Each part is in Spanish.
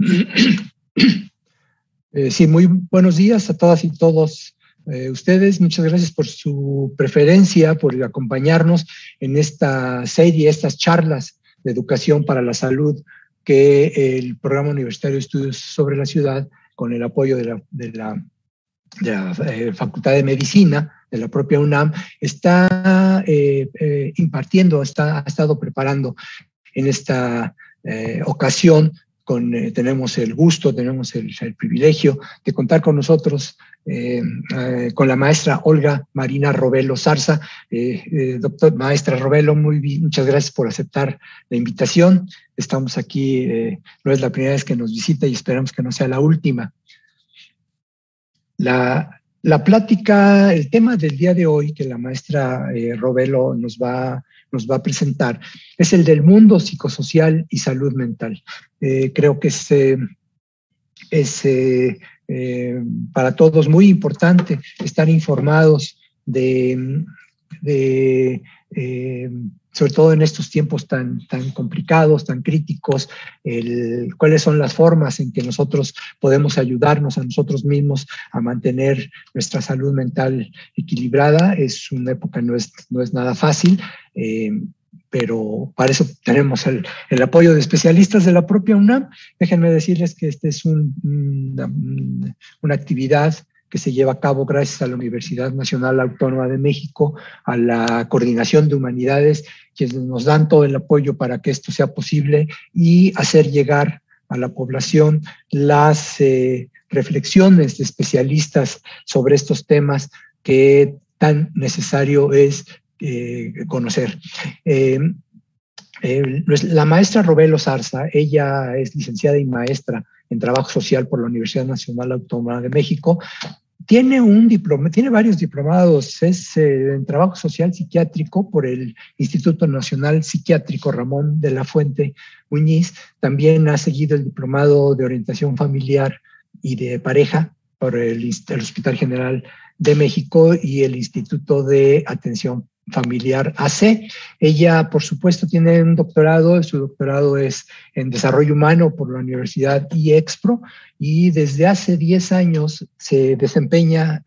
Sí, muy buenos días a todas y todos ustedes. Muchas gracias por su preferencia, por acompañarnos en esta serie, estas charlas de educación para la salud que el Programa Universitario de Estudios sobre la Ciudad, con el apoyo de la Facultad de Medicina, de la propia UNAM, está impartiendo, ha estado preparando en esta ocasión. Tenemos el gusto, tenemos el privilegio de contar con nosotros con la maestra Olga Marina Robelo Zarza. Maestra Robelo, muchas gracias por aceptar la invitación. Estamos aquí, no es la primera vez que nos visita y esperamos que no sea la última. La plática, el tema del día de hoy que la maestra Robelo nos va a presentar es el del mundo psicosocial y salud mental. Creo que es para todos muy importante estar informados sobre todo en estos tiempos tan complicados, tan críticos, cuáles son las formas en que nosotros podemos ayudarnos a nosotros mismos a mantener nuestra salud mental equilibrada. Es una época, no es nada fácil, pero para eso tenemos el apoyo de especialistas de la propia UNAM. Déjenme decirles que esta es una actividad que se lleva a cabo gracias a la Universidad Nacional Autónoma de México, a la Coordinación de Humanidades, quienes nos dan todo el apoyo para que esto sea posible y hacer llegar a la población las reflexiones de especialistas sobre estos temas que tan necesario es conocer. La maestra Robelo Zarza, ella es licenciada y maestra en Trabajo Social por la Universidad Nacional Autónoma de México. Tiene varios diplomados, es en Trabajo Social Psiquiátrico por el Instituto Nacional Psiquiátrico Ramón de la Fuente Muñiz. También ha seguido el diplomado de Orientación Familiar y de Pareja por el Hospital General de México y el Instituto de Atención Familiar AC. Ella, por supuesto, tiene un doctorado. Su doctorado es en Desarrollo Humano por la Universidad IEXPRO y desde hace 10 años se desempeña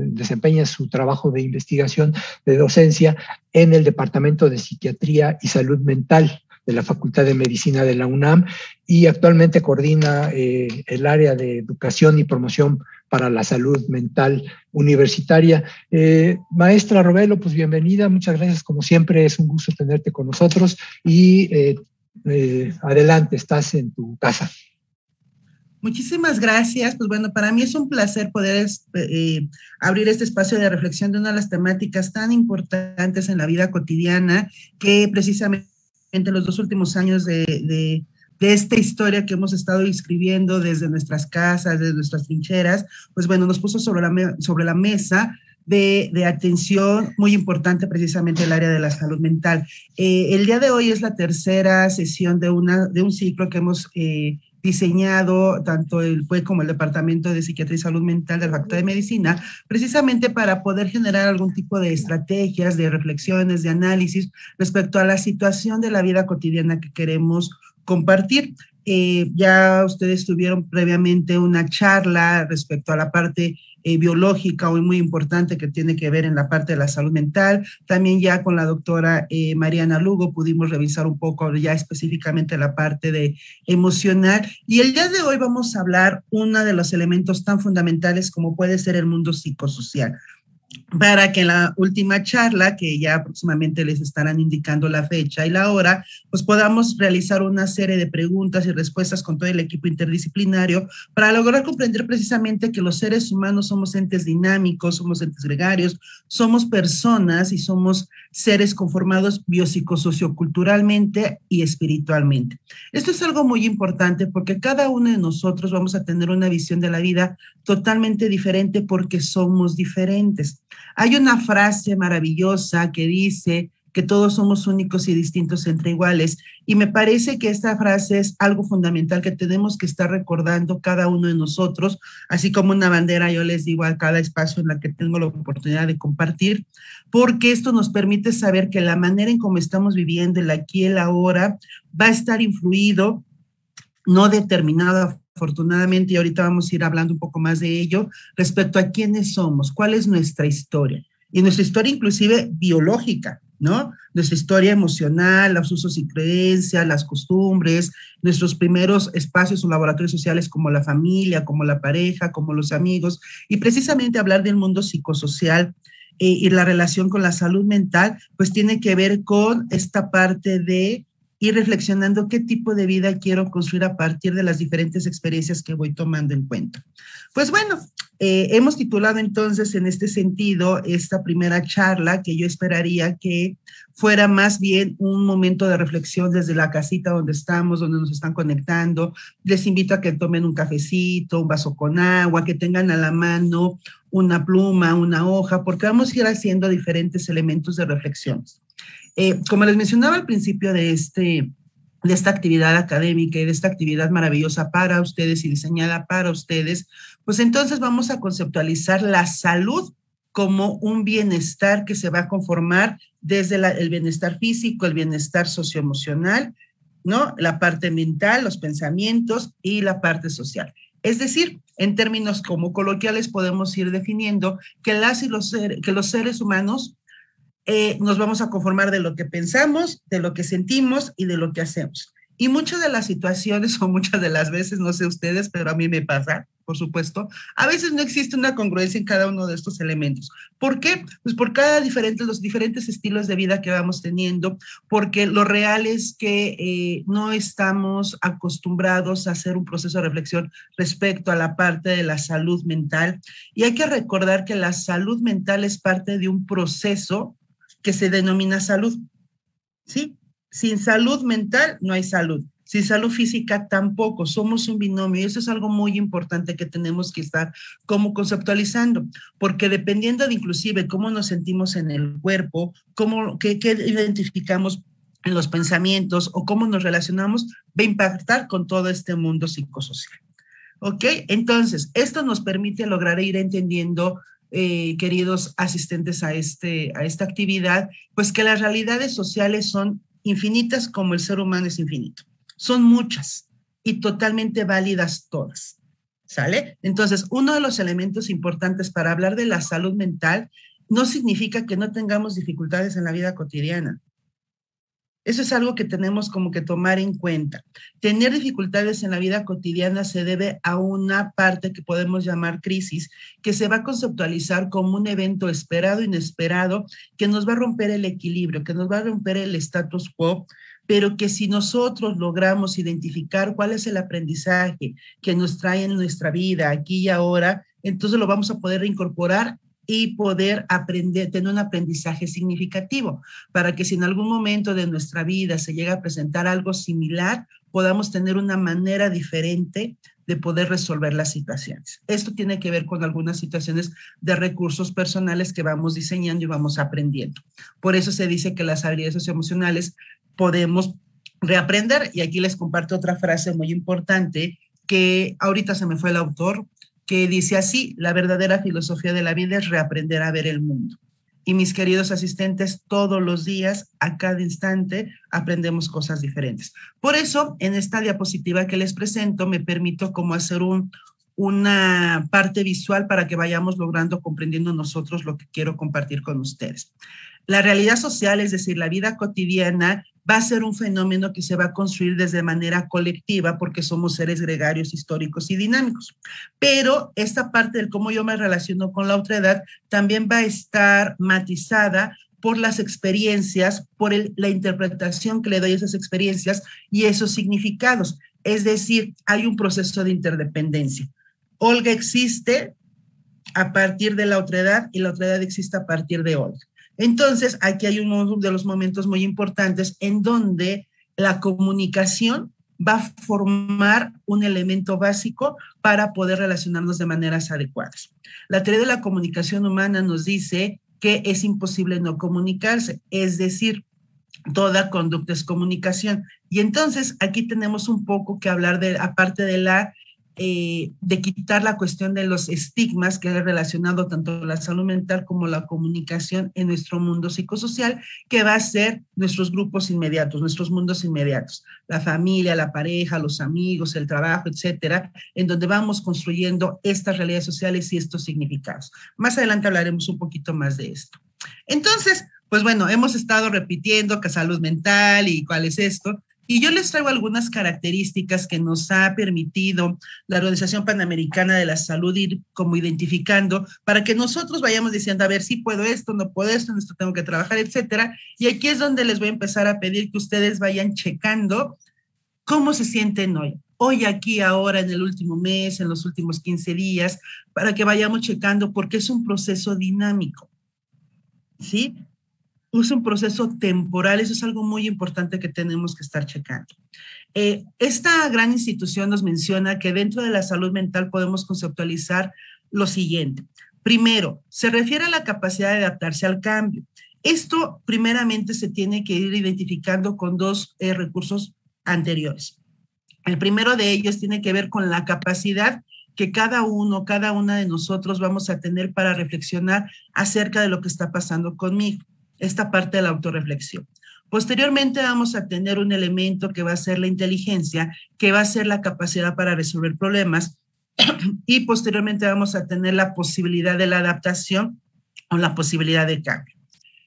su trabajo de investigación, de docencia en el Departamento de Psiquiatría y Salud Mental de la Facultad de Medicina de la UNAM y actualmente coordina el área de educación y promoción para la salud mental universitaria. Maestra Robelo, pues bienvenida, muchas gracias, como siempre es un gusto tenerte con nosotros y adelante, estás en tu casa. Muchísimas gracias. Pues bueno, para mí es un placer poder abrir este espacio de reflexión de una de las temáticas tan importantes en la vida cotidiana que precisamente en los 2 últimos años de esta historia que hemos estado escribiendo desde nuestras casas, desde nuestras trincheras, pues bueno, nos puso sobre la mesa de atención muy importante precisamente el área de la salud mental. El día de hoy es la tercera sesión de un ciclo que hemos diseñado tanto el PUE como el Departamento de Psiquiatría y Salud Mental de la Facultad de Medicina, precisamente para poder generar algún tipo de estrategias, de reflexiones, de análisis respecto a la situación de la vida cotidiana que queremos compartir. Ya ustedes tuvieron previamente una charla respecto a la parte biológica hoy muy importante que tiene que ver en la parte de la salud mental. También ya con la doctora Mariana Lugo pudimos revisar un poco ya específicamente la parte de emocional. Y el día de hoy vamos a hablar uno de los elementos tan fundamentales como puede ser el mundo psicosocial. Para que en la última charla, que ya próximamente les estarán indicando la fecha y la hora, pues podamos realizar una serie de preguntas y respuestas con todo el equipo interdisciplinario para lograr comprender precisamente que los seres humanos somos entes dinámicos, somos entes gregarios, somos personas y somos seres conformados biopsicosocioculturalmente y espiritualmente. Esto es algo muy importante porque cada uno de nosotros vamos a tener una visión de la vida totalmente diferente porque somos diferentes. Hay una frase maravillosa que dice que todos somos únicos y distintos entre iguales, y me parece que esta frase es algo fundamental que tenemos que estar recordando cada uno de nosotros, así como una bandera, yo les digo a cada espacio en la que tengo la oportunidad de compartir, porque esto nos permite saber que la manera en cómo estamos viviendo el aquí y el ahora va a estar influido no determinado afortunadamente, y ahorita vamos a ir hablando un poco más de ello, respecto a quiénes somos, cuál es nuestra historia, y nuestra historia inclusive biológica, ¿no? Nuestra historia emocional, los usos y creencias, las costumbres, nuestros primeros espacios o laboratorios sociales como la familia, como la pareja, como los amigos, y precisamente hablar del mundo psicosocial y la relación con la salud mental, pues tiene que ver con esta parte de ir reflexionando qué tipo de vida quiero construir a partir de las diferentes experiencias que voy tomando en cuenta. Pues bueno, hemos titulado entonces en este sentido esta primera charla, que yo esperaría que fuera más bien un momento de reflexión desde la casita donde estamos, donde nos están conectando. Les invito a que tomen un cafecito, un vaso con agua, que tengan a la mano una pluma, una hoja, porque vamos a ir haciendo diferentes elementos de reflexión. Como les mencionaba al principio de esta actividad académica y de esta actividad maravillosa para ustedes y diseñada para ustedes, pues entonces vamos a conceptualizar la salud como un bienestar que se va a conformar desde el bienestar físico, el bienestar socioemocional, ¿no? La parte mental, los pensamientos y la parte social. Es decir, en términos como coloquiales podemos ir definiendo que los seres humanos nos vamos a conformar de lo que pensamos, de lo que sentimos y de lo que hacemos. Y muchas de las situaciones o muchas de las veces, no sé ustedes, pero a mí me pasa, por supuesto, a veces no existe una congruencia en cada uno de estos elementos. ¿Por qué? Pues por los diferentes estilos de vida que vamos teniendo, porque lo real es que no estamos acostumbrados a hacer un proceso de reflexión respecto a la parte de la salud mental. Y hay que recordar que la salud mental es parte de un proceso que se denomina salud, ¿sí? Sin salud mental no hay salud, sin salud física tampoco, somos un binomio y eso es algo muy importante que tenemos que estar como conceptualizando, porque dependiendo de inclusive cómo nos sentimos en el cuerpo, qué identificamos en los pensamientos o cómo nos relacionamos, va a impactar con todo este mundo psicosocial. ¿Ok? Entonces, esto nos permite lograr ir entendiendo queridos asistentes a esta actividad, pues que las realidades sociales son infinitas como el ser humano es infinito. Son muchas y totalmente válidas todas. ¿Sale? Entonces, uno de los elementos importantes para hablar de la salud mental no significa que no tengamos dificultades en la vida cotidiana. Eso es algo que tenemos como que tomar en cuenta. Tener dificultades en la vida cotidiana se debe a una parte que podemos llamar crisis, que se va a conceptualizar como un evento esperado, inesperado, que nos va a romper el equilibrio, que nos va a romper el status quo, pero que si nosotros logramos identificar cuál es el aprendizaje que nos trae en nuestra vida aquí y ahora, entonces lo vamos a poder reincorporar y poder aprender, tener un aprendizaje significativo, para que si en algún momento de nuestra vida se llega a presentar algo similar, podamos tener una manera diferente de poder resolver las situaciones. Esto tiene que ver con algunas situaciones de recursos personales que vamos diseñando y vamos aprendiendo. Por eso se dice que las habilidades socioemocionales podemos reaprender, y aquí les comparto otra frase muy importante que ahorita se me fue el autor, que dice así: la verdadera filosofía de la vida es reaprender a ver el mundo. Y mis queridos asistentes, todos los días, a cada instante, aprendemos cosas diferentes. Por eso, en esta diapositiva que les presento, me permito como hacer una parte visual para que vayamos logrando, comprendiendo nosotros lo que quiero compartir con ustedes. La realidad social, es decir, la vida cotidiana, va a ser un fenómeno que se va a construir desde manera colectiva porque somos seres gregarios, históricos y dinámicos. Pero esta parte del cómo yo me relaciono con la otra edad también va a estar matizada por las experiencias, por la interpretación que le doy a esas experiencias y esos significados. Es decir, hay un proceso de interdependencia. Olga existe a partir de la otra edad y la otra edad existe a partir de Olga. Entonces, aquí hay uno de los momentos muy importantes en donde la comunicación va a formar un elemento básico para poder relacionarnos de maneras adecuadas. La teoría de la comunicación humana nos dice que es imposible no comunicarse, es decir, toda conducta es comunicación. Y entonces, aquí tenemos un poco que hablar de, aparte de la de quitar la cuestión de los estigmas que ha relacionado tanto la salud mental como la comunicación en nuestro mundo psicosocial, que va a ser nuestros grupos inmediatos, nuestros mundos inmediatos, la familia, la pareja, los amigos, el trabajo, etcétera, en donde vamos construyendo estas realidades sociales y estos significados. Más adelante hablaremos un poquito más de esto. Entonces, pues bueno, hemos estado repitiendo que salud mental y cuál es esto, y yo les traigo algunas características que nos ha permitido la Organización Panamericana de la Salud ir como identificando para que nosotros vayamos diciendo, a ver, sí puedo esto, no puedo esto, en esto tengo que trabajar, etcétera. Y aquí es donde les voy a empezar a pedir que ustedes vayan checando cómo se sienten hoy. Hoy, aquí, ahora, en el último mes, en los últimos 15 días, para que vayamos checando porque es un proceso dinámico, ¿sí? Es un proceso temporal, eso es algo muy importante que tenemos que estar checando. Esta gran institución nos menciona que dentro de la salud mental podemos conceptualizar lo siguiente. Primero, se refiere a la capacidad de adaptarse al cambio. Esto primeramente se tiene que ir identificando con dos recursos anteriores. El primero de ellos tiene que ver con la capacidad que cada uno, cada una de nosotros vamos a tener para reflexionar acerca de lo que está pasando conmigo. Esta parte de la autorreflexión. Posteriormente vamos a tener un elemento que va a ser la inteligencia, que va a ser la capacidad para resolver problemas y posteriormente vamos a tener la posibilidad de la adaptación o la posibilidad de cambio.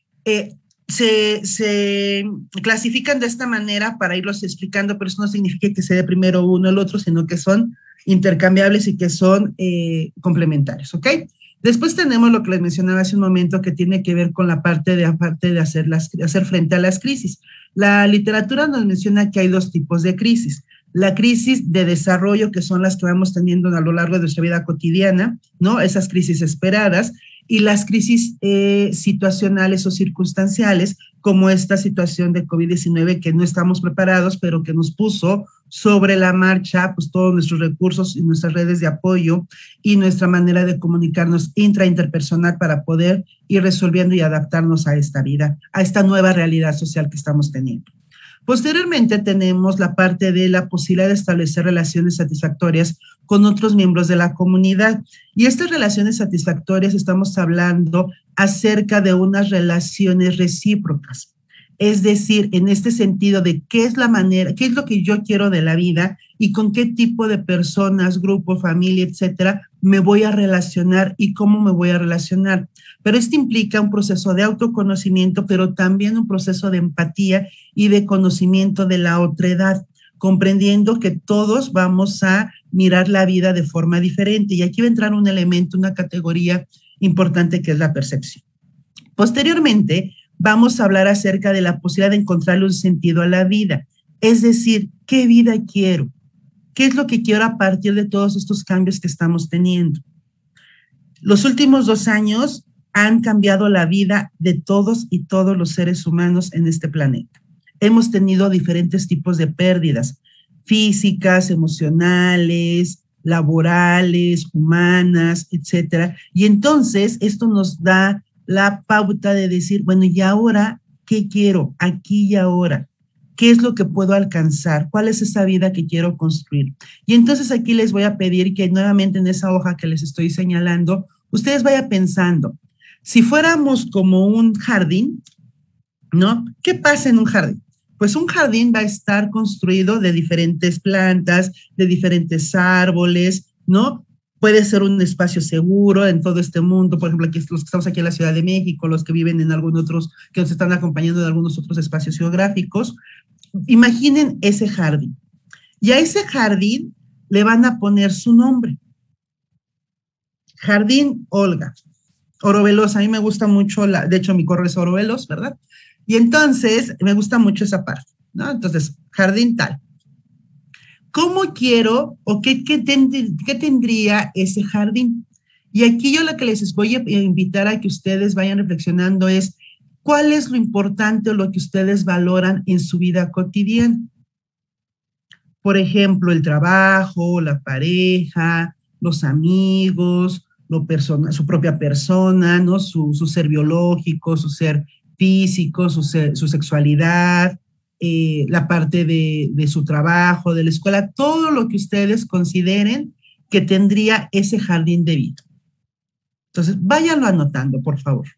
Se clasifican de esta manera para irlos explicando, pero eso no significa que sea de primero uno o el otro, sino que son intercambiables y que son complementarios, ¿ok? Después tenemos lo que les mencionaba hace un momento que tiene que ver con la parte de hacer frente a las crisis. La literatura nos menciona que hay dos tipos de crisis. La crisis de desarrollo, que son las que vamos teniendo a lo largo de nuestra vida cotidiana, ¿no? Esas crisis esperadas, y las crisis situacionales o circunstanciales, como esta situación de COVID-19 que no estamos preparados, pero que nos puso sobre la marcha pues todos nuestros recursos y nuestras redes de apoyo y nuestra manera de comunicarnos interpersonal para poder ir resolviendo y adaptarnos a esta vida, a esta nueva realidad social que estamos teniendo. Posteriormente tenemos la parte de la posibilidad de establecer relaciones satisfactorias con otros miembros de la comunidad. Y estas relaciones satisfactorias estamos hablando acerca de unas relaciones recíprocas. Es decir, en este sentido de qué es la manera, qué es lo que yo quiero de la vida y con qué tipo de personas, grupo, familia, etcétera, me voy a relacionar y cómo me voy a relacionar. Pero esto implica un proceso de autoconocimiento, pero también un proceso de empatía y de conocimiento de la otredad, comprendiendo que todos vamos a mirar la vida de forma diferente. Y aquí va a entrar un elemento, una categoría importante que es la percepción. Posteriormente, vamos a hablar acerca de la posibilidad de encontrarle un sentido a la vida. Es decir, ¿qué vida quiero? ¿Qué es lo que quiero a partir de todos estos cambios que estamos teniendo? Los últimos 2 años han cambiado la vida de todos y todos los seres humanos en este planeta. Hemos tenido diferentes tipos de pérdidas físicas, emocionales, laborales, humanas, etcétera. Y entonces esto nos da la pauta de decir, bueno, ¿y ahora qué quiero? Aquí y ahora. ¿Qué es lo que puedo alcanzar? ¿Cuál es esa vida que quiero construir? Y entonces aquí les voy a pedir que nuevamente en esa hoja que les estoy señalando, ustedes vayan pensando, si fuéramos como un jardín, ¿no? ¿Qué pasa en un jardín? Pues un jardín va a estar construido de diferentes plantas, de diferentes árboles, ¿no? Puede ser un espacio seguro en todo este mundo, por ejemplo, aquí, los que estamos aquí en la Ciudad de México, los que viven en algunos otros, que nos están acompañando en algunos otros espacios geográficos. Imaginen ese jardín. Y a ese jardín le van a poner su nombre. Jardín Olga. Orovelos, a mí me gusta mucho, de hecho mi correo es Orovelos, ¿verdad? Y entonces me gusta mucho esa parte, ¿no? Entonces, jardín tal. ¿Cómo quiero o qué tendría ese jardín? Y aquí yo lo que les voy a invitar a que ustedes vayan reflexionando es cuál es lo importante o lo que ustedes valoran en su vida cotidiana. Por ejemplo, el trabajo, la pareja, los amigos, su propia persona, ¿no? Su ser biológico, su ser físico, su sexualidad, la parte de su trabajo, de la escuela, todo lo que ustedes consideren que tendría ese jardín de vida. Entonces, váyanlo anotando, por favor.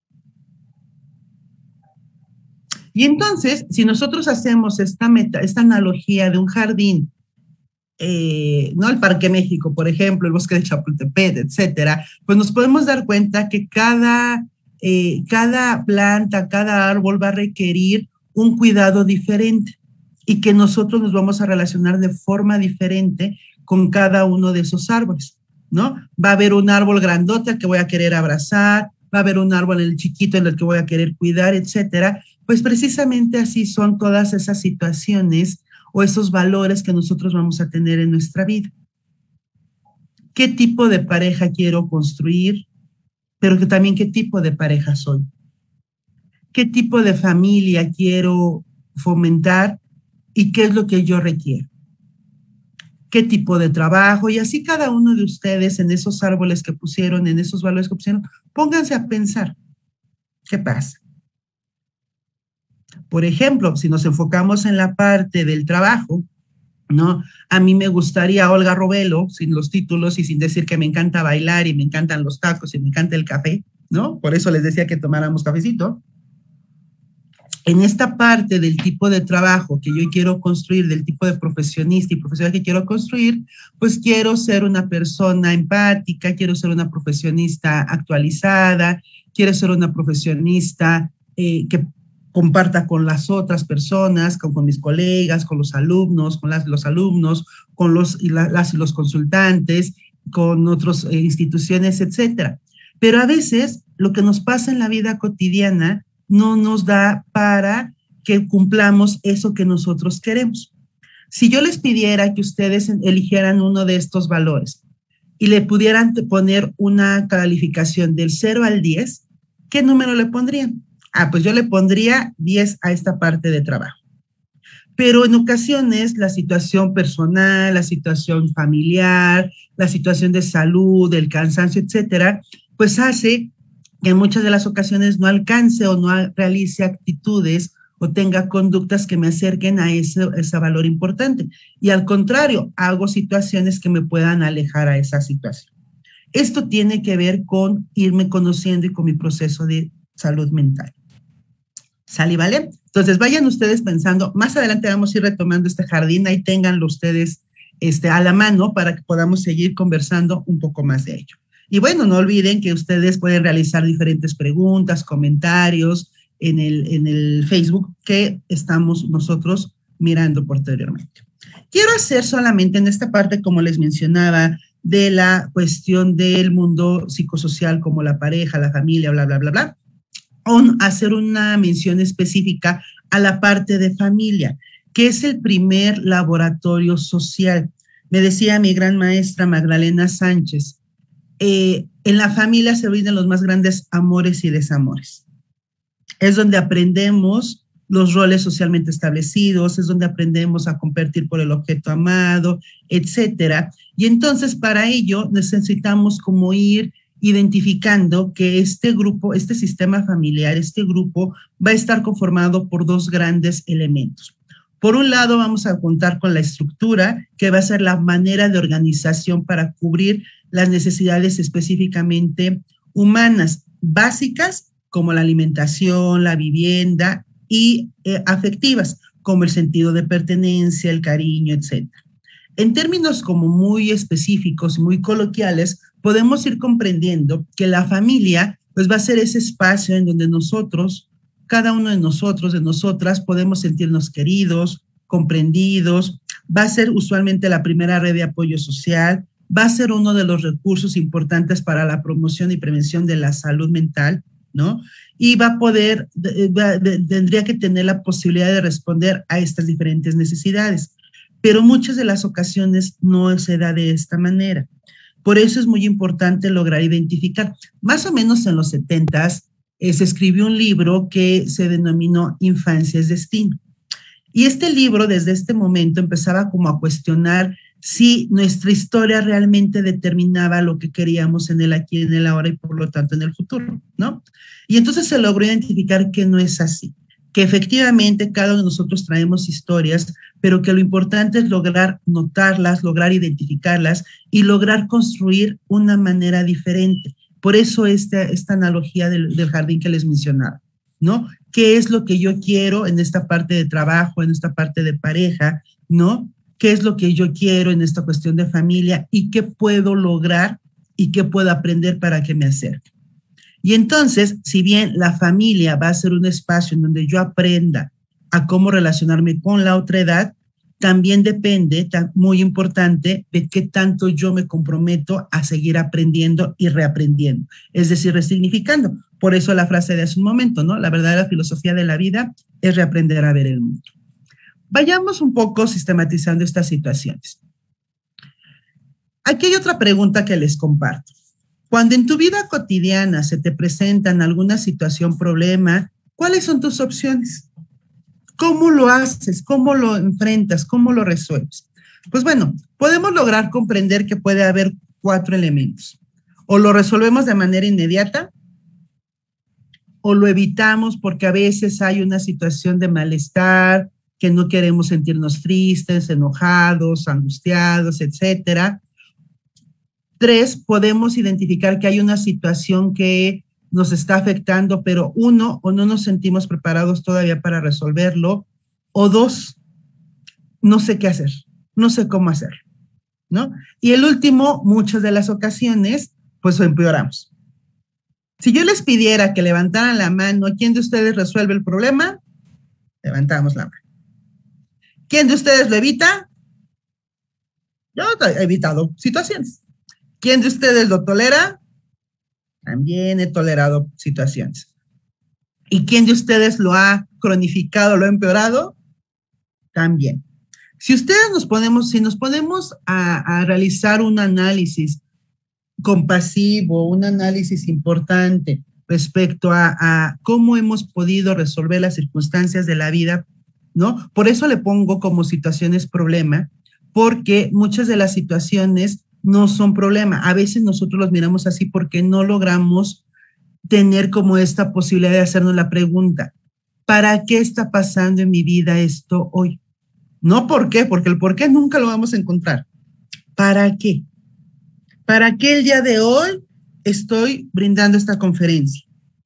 Y entonces, si nosotros hacemos esta analogía de un jardín, ¿no? El Parque México, por ejemplo, el Bosque de Chapultepec, etcétera, pues nos podemos dar cuenta que cada planta, cada árbol va a requerir un cuidado diferente y que nosotros nos vamos a relacionar de forma diferente con cada uno de esos árboles, ¿no? Va a haber un árbol grandote al que voy a querer abrazar, va a haber un árbol en el chiquito en el que voy a querer cuidar, etcétera. Pues precisamente así son todas esas situaciones o esos valores que nosotros vamos a tener en nuestra vida. ¿Qué tipo de pareja quiero construir? Pero que también qué tipo de pareja soy. ¿Qué tipo de familia quiero fomentar y qué es lo que yo requiero? ¿Qué tipo de trabajo? Y así cada uno de ustedes en esos árboles que pusieron, en esos valores que pusieron, pónganse a pensar, ¿qué pasa? Por ejemplo, si nos enfocamos en la parte del trabajo, ¿no? A mí me gustaría Olga Robelo, sin los títulos y sin decir que me encanta bailar y me encantan los tacos y me encanta el café, ¿no? Por eso les decía que tomáramos cafecito. En esta parte del tipo de trabajo que yo quiero construir, del tipo de profesionista y profesional que quiero construir, pues quiero ser una persona empática, quiero ser una profesionista actualizada, quiero ser una profesionista que comparta con las otras personas, con mis colegas, con los alumnos, con los alumnos, con las y los consultantes, con otras instituciones, etcétera. Pero a veces lo que nos pasa en la vida cotidiana no nos da para que cumplamos eso que nosotros queremos. Si yo les pidiera que ustedes eligieran uno de estos valores y le pudieran poner una calificación del 0 al 10, ¿qué número le pondrían? Pues yo le pondría 10 a esta parte de trabajo. Pero en ocasiones la situación personal, la situación familiar, la situación de salud, el cansancio, etcétera, pues hace que en muchas de las ocasiones no alcance o no realice actitudes o tenga conductas que me acerquen a ese valor importante. Y al contrario, hago situaciones que me puedan alejar a esa situación. Esto tiene que ver con irme conociendo y con mi proceso de salud mental. ¿Sale, vale? Entonces, vayan ustedes pensando, más adelante vamos a ir retomando este jardín, ahí ténganlo ustedes a la mano para que podamos seguir conversando un poco más de ello. Y bueno, no olviden que ustedes pueden realizar diferentes preguntas, comentarios en el Facebook que estamos nosotros mirando posteriormente. Quiero hacer solamente en esta parte, como les mencionaba, de la cuestión del mundo psicosocial como la pareja, la familia, bla, bla, bla, bla, hacer una mención específica a la parte de familia, que es el primer laboratorio social. Me decía mi gran maestra Magdalena Sánchez, en la familia se brindan los más grandes amores y desamores. Es donde aprendemos los roles socialmente establecidos, es donde aprendemos a competir por el objeto amado, etcétera. Y entonces para ello necesitamos como ir identificando que este grupo, este sistema familiar, este grupo va a estar conformado por dos grandes elementos. Por un lado, vamos a contar con la estructura, que va a ser la manera de organización para cubrir las necesidades específicamente humanas, básicas, como la alimentación, la vivienda, y afectivas, como el sentido de pertenencia, el cariño, etc. En términos como muy específicos, muy coloquiales, podemos ir comprendiendo que la familia pues va a ser ese espacio en donde nosotros, cada uno de nosotros, de nosotras, podemos sentirnos queridos, comprendidos, va a ser usualmente la primera red de apoyo social, va a ser uno de los recursos importantes para la promoción y prevención de la salud mental, ¿no? Y va a poder, tendría que tener la posibilidad de responder a estas diferentes necesidades, pero muchas de las ocasiones no se da de esta manera. Por eso es muy importante lograr identificar. Más o menos en los 70s se escribió un libro que se denominó Infancia es Destino. Y este libro, desde este momento, empezaba como a cuestionar si nuestra historia realmente determinaba lo que queríamos en el aquí, en el ahora y por lo tanto en el futuro, ¿no? Y entonces se logró identificar que no es así, que efectivamente cada uno de nosotros traemos historias, pero que lo importante es lograr notarlas, lograr identificarlas y lograr construir una manera diferente. Por eso esta analogía del jardín que les mencionaba, ¿no? ¿Qué es lo que yo quiero en esta parte de trabajo, en esta parte de pareja, ¿no? ¿Qué es lo que yo quiero en esta cuestión de familia y qué puedo lograr y qué puedo aprender para que me acerque? Y entonces, si bien la familia va a ser un espacio en donde yo aprenda a cómo relacionarme con la otra edad, también depende, muy importante, de qué tanto yo me comprometo a seguir aprendiendo y reaprendiendo, es decir, resignificando. Por eso la frase de hace un momento, ¿no? La verdadera filosofía de la vida es reaprender a ver el mundo. Vayamos un poco sistematizando estas situaciones. Aquí hay otra pregunta que les comparto. Cuando en tu vida cotidiana se te presentan alguna situación, problema, ¿cuáles son tus opciones? ¿Cómo lo haces? ¿Cómo lo enfrentas? ¿Cómo lo resuelves? Pues bueno, podemos lograr comprender que puede haber 4 elementos. O lo resolvemos de manera inmediata, o lo evitamos porque a veces hay una situación de malestar, que no queremos sentirnos tristes, enojados, angustiados, etcétera. 3, podemos identificar que hay una situación que nos está afectando, pero 1, o no nos sentimos preparados todavía para resolverlo, o 2, no sé qué hacer, no sé cómo hacerlo, ¿no? Y el último, muchas de las ocasiones, pues lo empeoramos. Si yo les pidiera que levantaran la mano, ¿quién de ustedes resuelve el problema? Levantamos la mano. ¿Quién de ustedes lo evita? Yo he evitado situaciones. ¿Quién de ustedes lo tolera? También he tolerado situaciones. ¿Y quién de ustedes lo ha cronificado, lo ha empeorado? También. Si nos ponemos a realizar un análisis compasivo, un análisis importante respecto a cómo hemos podido resolver las circunstancias de la vida, ¿no? Por eso le pongo como situaciones problema, porque muchas de las situaciones no son problema. A veces nosotros los miramos así porque no logramos tener como esta posibilidad de hacernos la pregunta, ¿para qué está pasando en mi vida esto hoy? No por qué, porque el por qué nunca lo vamos a encontrar. ¿Para qué? ¿Para qué el día de hoy estoy brindando esta conferencia?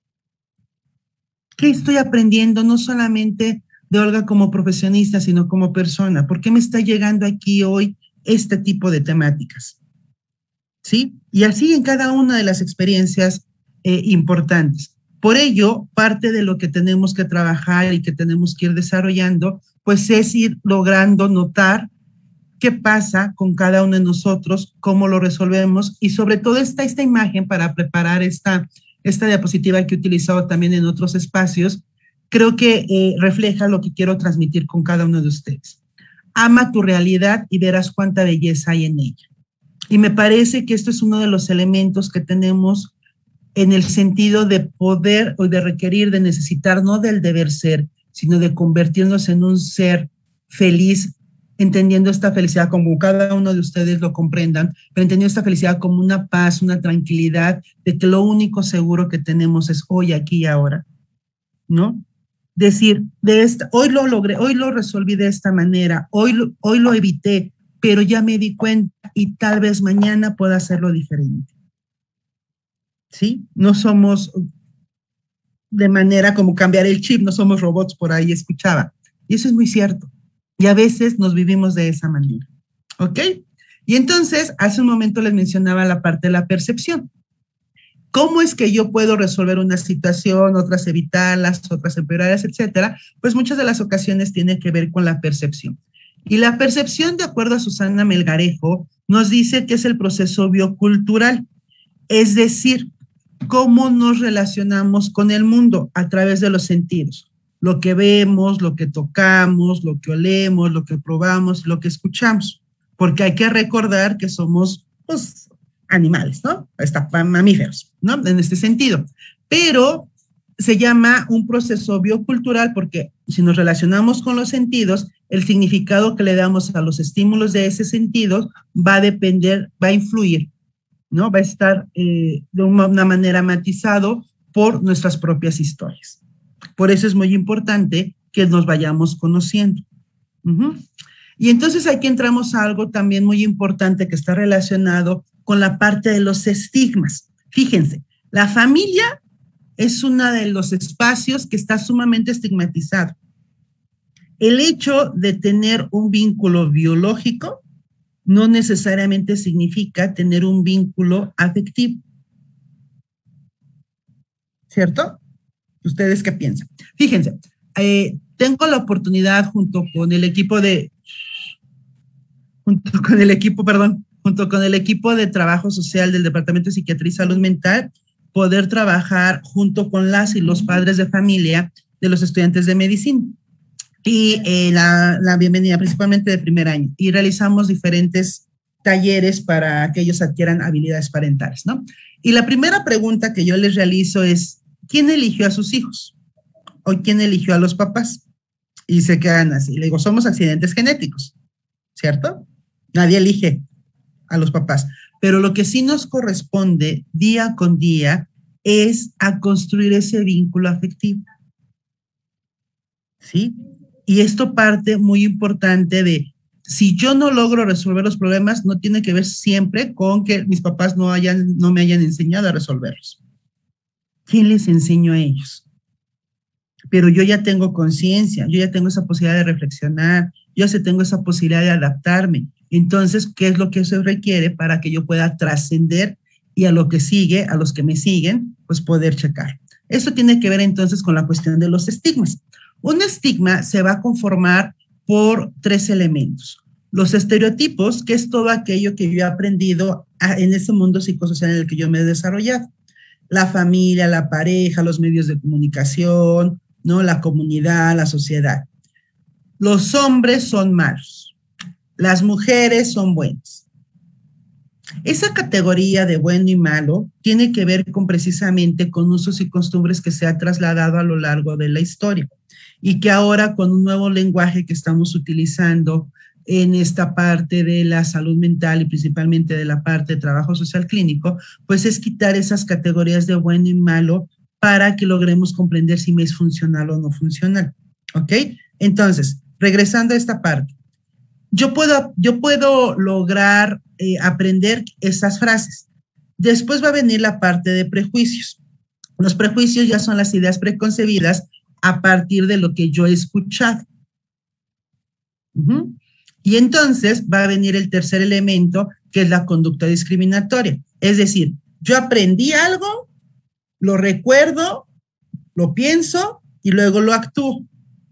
¿Qué estoy aprendiendo no solamente de Olga como profesionista, sino como persona? ¿Por qué me está llegando aquí hoy este tipo de temáticas? ¿Sí? Y así en cada una de las experiencias importantes. Por ello, parte de lo que tenemos que trabajar y que tenemos que ir desarrollando, pues es ir logrando notar qué pasa con cada uno de nosotros, cómo lo resolvemos y sobre todo esta imagen para preparar esta diapositiva que he utilizado también en otros espacios, creo que refleja lo que quiero transmitir con cada uno de ustedes. Ama tu realidad y verás cuánta belleza hay en ella. Y me parece que esto es uno de los elementos que tenemos en el sentido de poder o de requerir, de necesitar, no del deber ser, sino de convertirnos en un ser feliz, entendiendo esta felicidad como cada uno de ustedes lo comprendan, pero entendiendo esta felicidad como una paz, una tranquilidad, de que lo único seguro que tenemos es hoy, aquí y ahora, ¿no? Decir, hoy lo logré, hoy lo resolví de esta manera, hoy lo evité, pero ya me di cuenta y tal vez mañana pueda hacerlo diferente. ¿Sí? No somos de manera como cambiar el chip, no somos robots, por ahí escuchaba. Y eso es muy cierto. Y a veces nos vivimos de esa manera. ¿Ok? Y entonces, hace un momento les mencionaba la parte de la percepción. ¿Cómo es que yo puedo resolver una situación, otras evitarlas, otras empeorarlas, etcétera? Pues muchas de las ocasiones tiene que ver con la percepción. Y la percepción, de acuerdo a Susana Melgarejo, nos dice que es el proceso biocultural, es decir, cómo nos relacionamos con el mundo a través de los sentidos. Lo que vemos, lo que tocamos, lo que olemos, lo que probamos, lo que escuchamos. Porque hay que recordar que somos, pues, animales, ¿no? Mamíferos, ¿no? En este sentido. Pero se llama un proceso biocultural porque si nos relacionamos con los sentidos, el significado que le damos a los estímulos de ese sentido va a depender, va a influir, ¿no? Va a estar de una manera matizado por nuestras propias historias. Por eso es muy importante que nos vayamos conociendo. Y entonces aquí entramos a algo también muy importante que está relacionado con la parte de los estigmas. Fíjense, la familia es uno de los espacios que está sumamente estigmatizado. El hecho de tener un vínculo biológico no necesariamente significa tener un vínculo afectivo. ¿Cierto? ¿Ustedes qué piensan? Fíjense, tengo la oportunidad junto con el equipo de trabajo social del Departamento de Psiquiatría y Salud Mental, poder trabajar junto con las y los padres de familia de los estudiantes de medicina. Y la bienvenida principalmente de primer año. Y realizamos diferentes talleres para que ellos adquieran habilidades parentales, ¿no? Y la primera pregunta que yo les realizo es, ¿quién eligió a sus hijos? ¿O quién eligió a los papás? Y se quedan así. Le digo, somos accidentes genéticos, ¿cierto? Nadie elige a los papás. Pero lo que sí nos corresponde día con día es a construir ese vínculo afectivo. ¿Sí? Y esto parte muy importante de, si yo no logro resolver los problemas, no tiene que ver siempre con que mis papás no me hayan enseñado a resolverlos. ¿Quién les enseñó a ellos? Pero yo ya tengo conciencia, yo ya tengo esa posibilidad de reflexionar, yo ya tengo esa posibilidad de adaptarme. Entonces, ¿qué es lo que eso requiere para que yo pueda trascender y a lo que sigue, a los que me siguen, pues poder checar? Esto tiene que ver entonces con la cuestión de los estigmas. Un estigma se va a conformar por 3 elementos. Los estereotipos, que es todo aquello que yo he aprendido en ese mundo psicosocial en el que yo me he desarrollado. La familia, la pareja, los medios de comunicación, ¿no? La comunidad, la sociedad. Los hombres son malos. Las mujeres son buenas. Esa categoría de bueno y malo tiene que ver precisamente con usos y costumbres que se ha trasladado a lo largo de la historia y que ahora con un nuevo lenguaje que estamos utilizando en esta parte de la salud mental y principalmente de la parte de trabajo social clínico, pues es quitar esas categorías de bueno y malo para que logremos comprender si me es funcional o no funcional. ¿Ok? Entonces, regresando a esta parte, yo puedo lograr aprender esas frases. Después va a venir la parte de prejuicios. Los prejuicios ya son las ideas preconcebidas a partir de lo que yo he escuchado. Y entonces va a venir el tercer elemento, que es la conducta discriminatoria. Es decir, yo aprendí algo, lo recuerdo, lo pienso y luego lo actúo.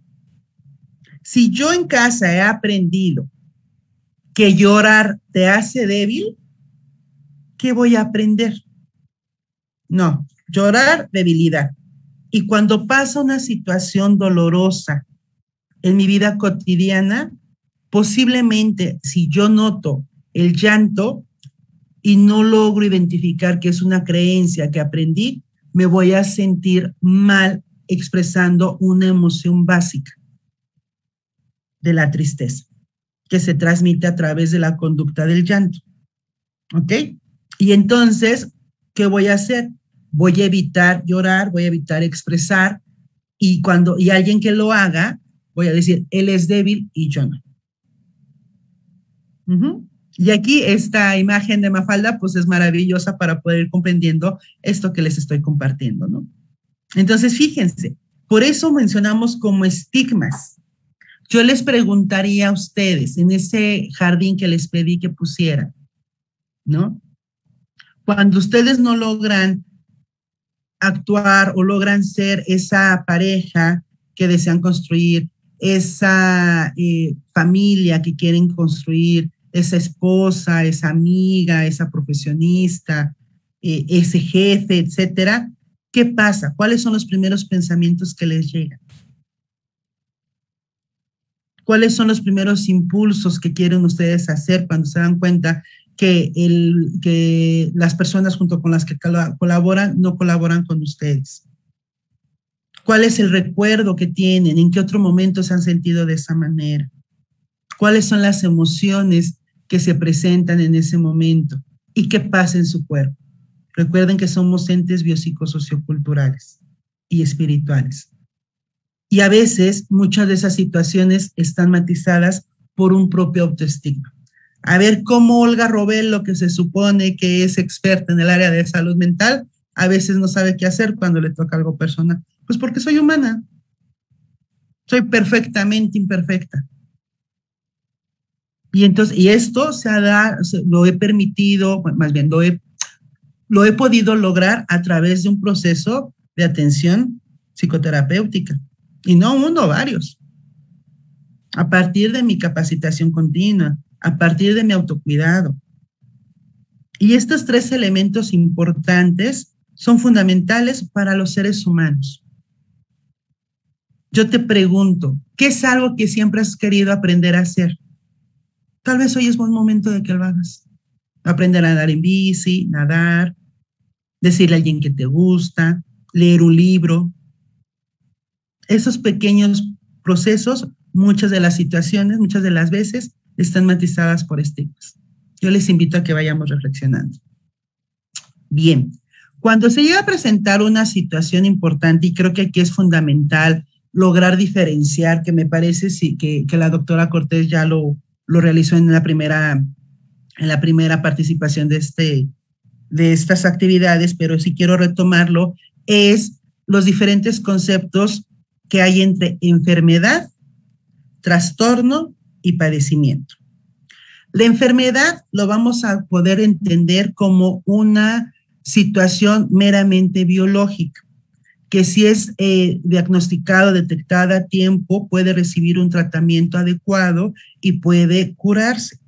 Si yo en casa he aprendido que llorar te hace débil, ¿qué voy a aprender? No, llorar, debilidad. Y cuando pasa una situación dolorosa en mi vida cotidiana, posiblemente si yo noto el llanto y no logro identificar que es una creencia que aprendí, me voy a sentir mal expresando una emoción básica de la tristeza, que se transmite a través de la conducta del llanto. ¿Ok? Y entonces, ¿qué voy a hacer? Voy a evitar llorar, voy a evitar expresar, y alguien que lo haga, voy a decir, él es débil y yo no. Y aquí esta imagen de Mafalda, pues es maravillosa para poder ir comprendiendo esto que les estoy compartiendo, ¿no? Entonces, fíjense, por eso mencionamos como estigmas. Yo les preguntaría a ustedes, en ese jardín que les pedí que pusieran, ¿no? Cuando ustedes no logran actuar o logran ser esa pareja que desean construir, esa familia que quieren construir, esa esposa, esa amiga, esa profesionista, ese jefe, etcétera, ¿qué pasa? ¿Cuáles son los primeros pensamientos que les llegan? ¿Cuáles son los primeros impulsos que quieren ustedes hacer cuando se dan cuenta que las personas junto con las que colaboran no colaboran con ustedes? ¿Cuál es el recuerdo que tienen? ¿En qué otro momento se han sentido de esa manera? ¿Cuáles son las emociones que se presentan en ese momento? ¿Y qué pasa en su cuerpo? Recuerden que somos entes biopsicosocioculturales y espirituales. Y a veces muchas de esas situaciones están matizadas por un propio autoestigma. A ver cómo Olga Robelo, que se supone que es experta en el área de salud mental, a veces no sabe qué hacer cuando le toca algo personal. Pues porque soy humana, soy perfectamente imperfecta. Y entonces, y esto lo he permitido, más bien lo he podido lograr a través de un proceso de atención psicoterapéutica. Y no uno, varios. A partir de mi capacitación continua, a partir de mi autocuidado. Y estos 3 elementos importantes son fundamentales para los seres humanos. Yo te pregunto, ¿qué es algo que siempre has querido aprender a hacer? Tal vez hoy es buen momento de que lo hagas. Aprender a andar en bici, nadar, decirle a alguien que te gusta, leer un libro. Esos pequeños procesos, muchas de las situaciones, muchas de las veces, están matizadas por estigmas. Yo les invito a que vayamos reflexionando. Bien, cuando se llega a presentar una situación importante, y creo que aquí es fundamental lograr diferenciar, que me parece sí, que la doctora Cortés ya lo realizó en la primera participación de estas actividades, pero si quiero retomarlo, es los diferentes conceptos que hay entre enfermedad, trastorno y padecimiento. La enfermedad lo vamos a poder entender como una situación meramente biológica, que si es diagnosticado, detectada a tiempo, puede recibir un tratamiento adecuado y puede curarse.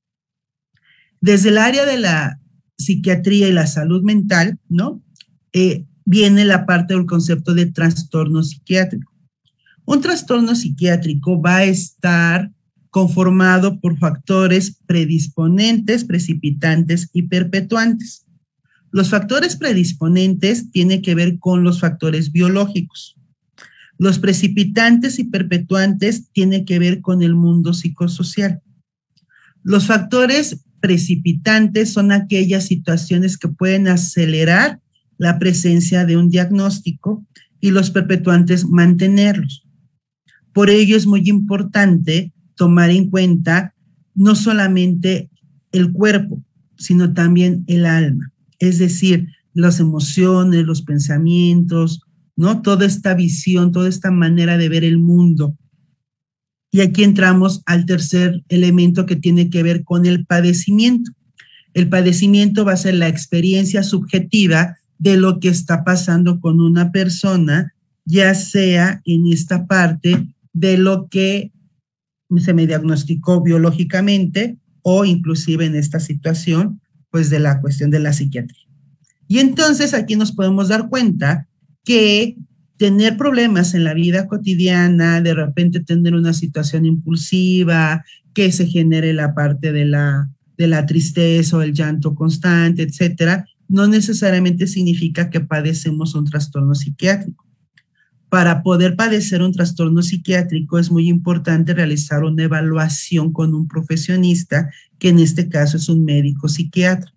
Desde el área de la psiquiatría y la salud mental, ¿no? Viene la parte del concepto de trastorno psiquiátrico. Un trastorno psiquiátrico va a estar conformado por factores predisponentes, precipitantes y perpetuantes. Los factores predisponentes tienen que ver con los factores biológicos. Los precipitantes y perpetuantes tienen que ver con el mundo psicosocial. Los factores precipitantes son aquellas situaciones que pueden acelerar la presencia de un diagnóstico y los perpetuantes mantenerlos. Por ello es muy importante tomar en cuenta no solamente el cuerpo, sino también el alma. Es decir, las emociones, los pensamientos, ¿no? Toda esta visión, toda esta manera de ver el mundo. Y aquí entramos al tercer elemento que tiene que ver con el padecimiento. El padecimiento va a ser la experiencia subjetiva de lo que está pasando con una persona, ya sea en esta parte de lo que se me diagnosticó biológicamente o inclusive en esta situación, pues de la cuestión de la psiquiatría. Y entonces aquí nos podemos dar cuenta que tener problemas en la vida cotidiana, de repente tener una situación impulsiva, que se genere la parte de la tristeza o el llanto constante, etcétera, no necesariamente significa que padecemos un trastorno psiquiátrico. Para poder padecer un trastorno psiquiátrico es muy importante realizar una evaluación con un profesionista, que en este caso es un médico psiquiatra,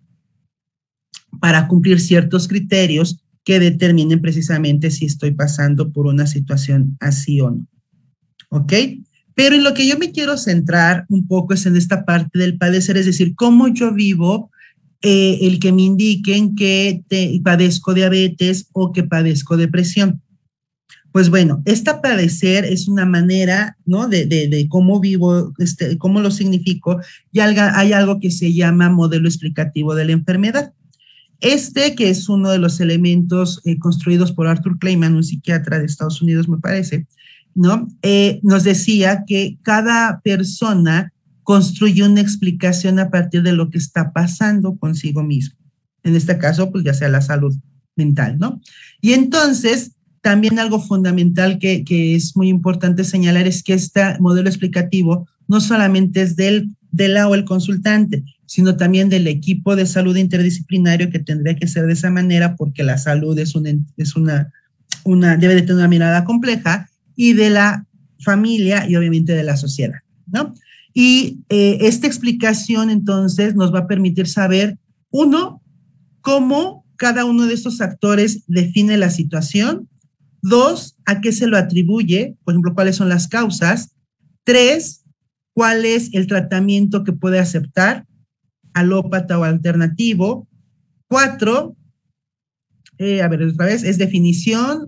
para cumplir ciertos criterios que determinen precisamente si estoy pasando por una situación así o no. ¿Ok? Pero en lo que yo me quiero centrar un poco es en esta parte del padecer, es decir, cómo yo vivo el que me indiquen que padezco diabetes o que padezco depresión. Pues bueno, esta padecer es una manera, ¿no? de cómo vivo, cómo lo significo, y hay algo que se llama modelo explicativo de la enfermedad. Que es uno de los elementos construidos por Arthur Kleinman, un psiquiatra de Estados Unidos, me parece, ¿no? Nos decía que cada persona construye una explicación a partir de lo que está pasando consigo mismo. En este caso, pues ya sea la salud mental, ¿no? Y entonces, también algo fundamental que es muy importante señalar es que este modelo explicativo no solamente es del o el consultante, sino también del equipo de salud interdisciplinario, que tendría que ser de esa manera porque la salud debe de tener una mirada compleja, y de la familia y obviamente de la sociedad, ¿no? Y esta explicación entonces nos va a permitir saber, uno, cómo cada uno de estos actores define la situación. 2, ¿a qué se lo atribuye? Por ejemplo, ¿cuáles son las causas? 3, ¿cuál es el tratamiento que puede aceptar? Alópata o alternativo. 4, otra vez, es definición,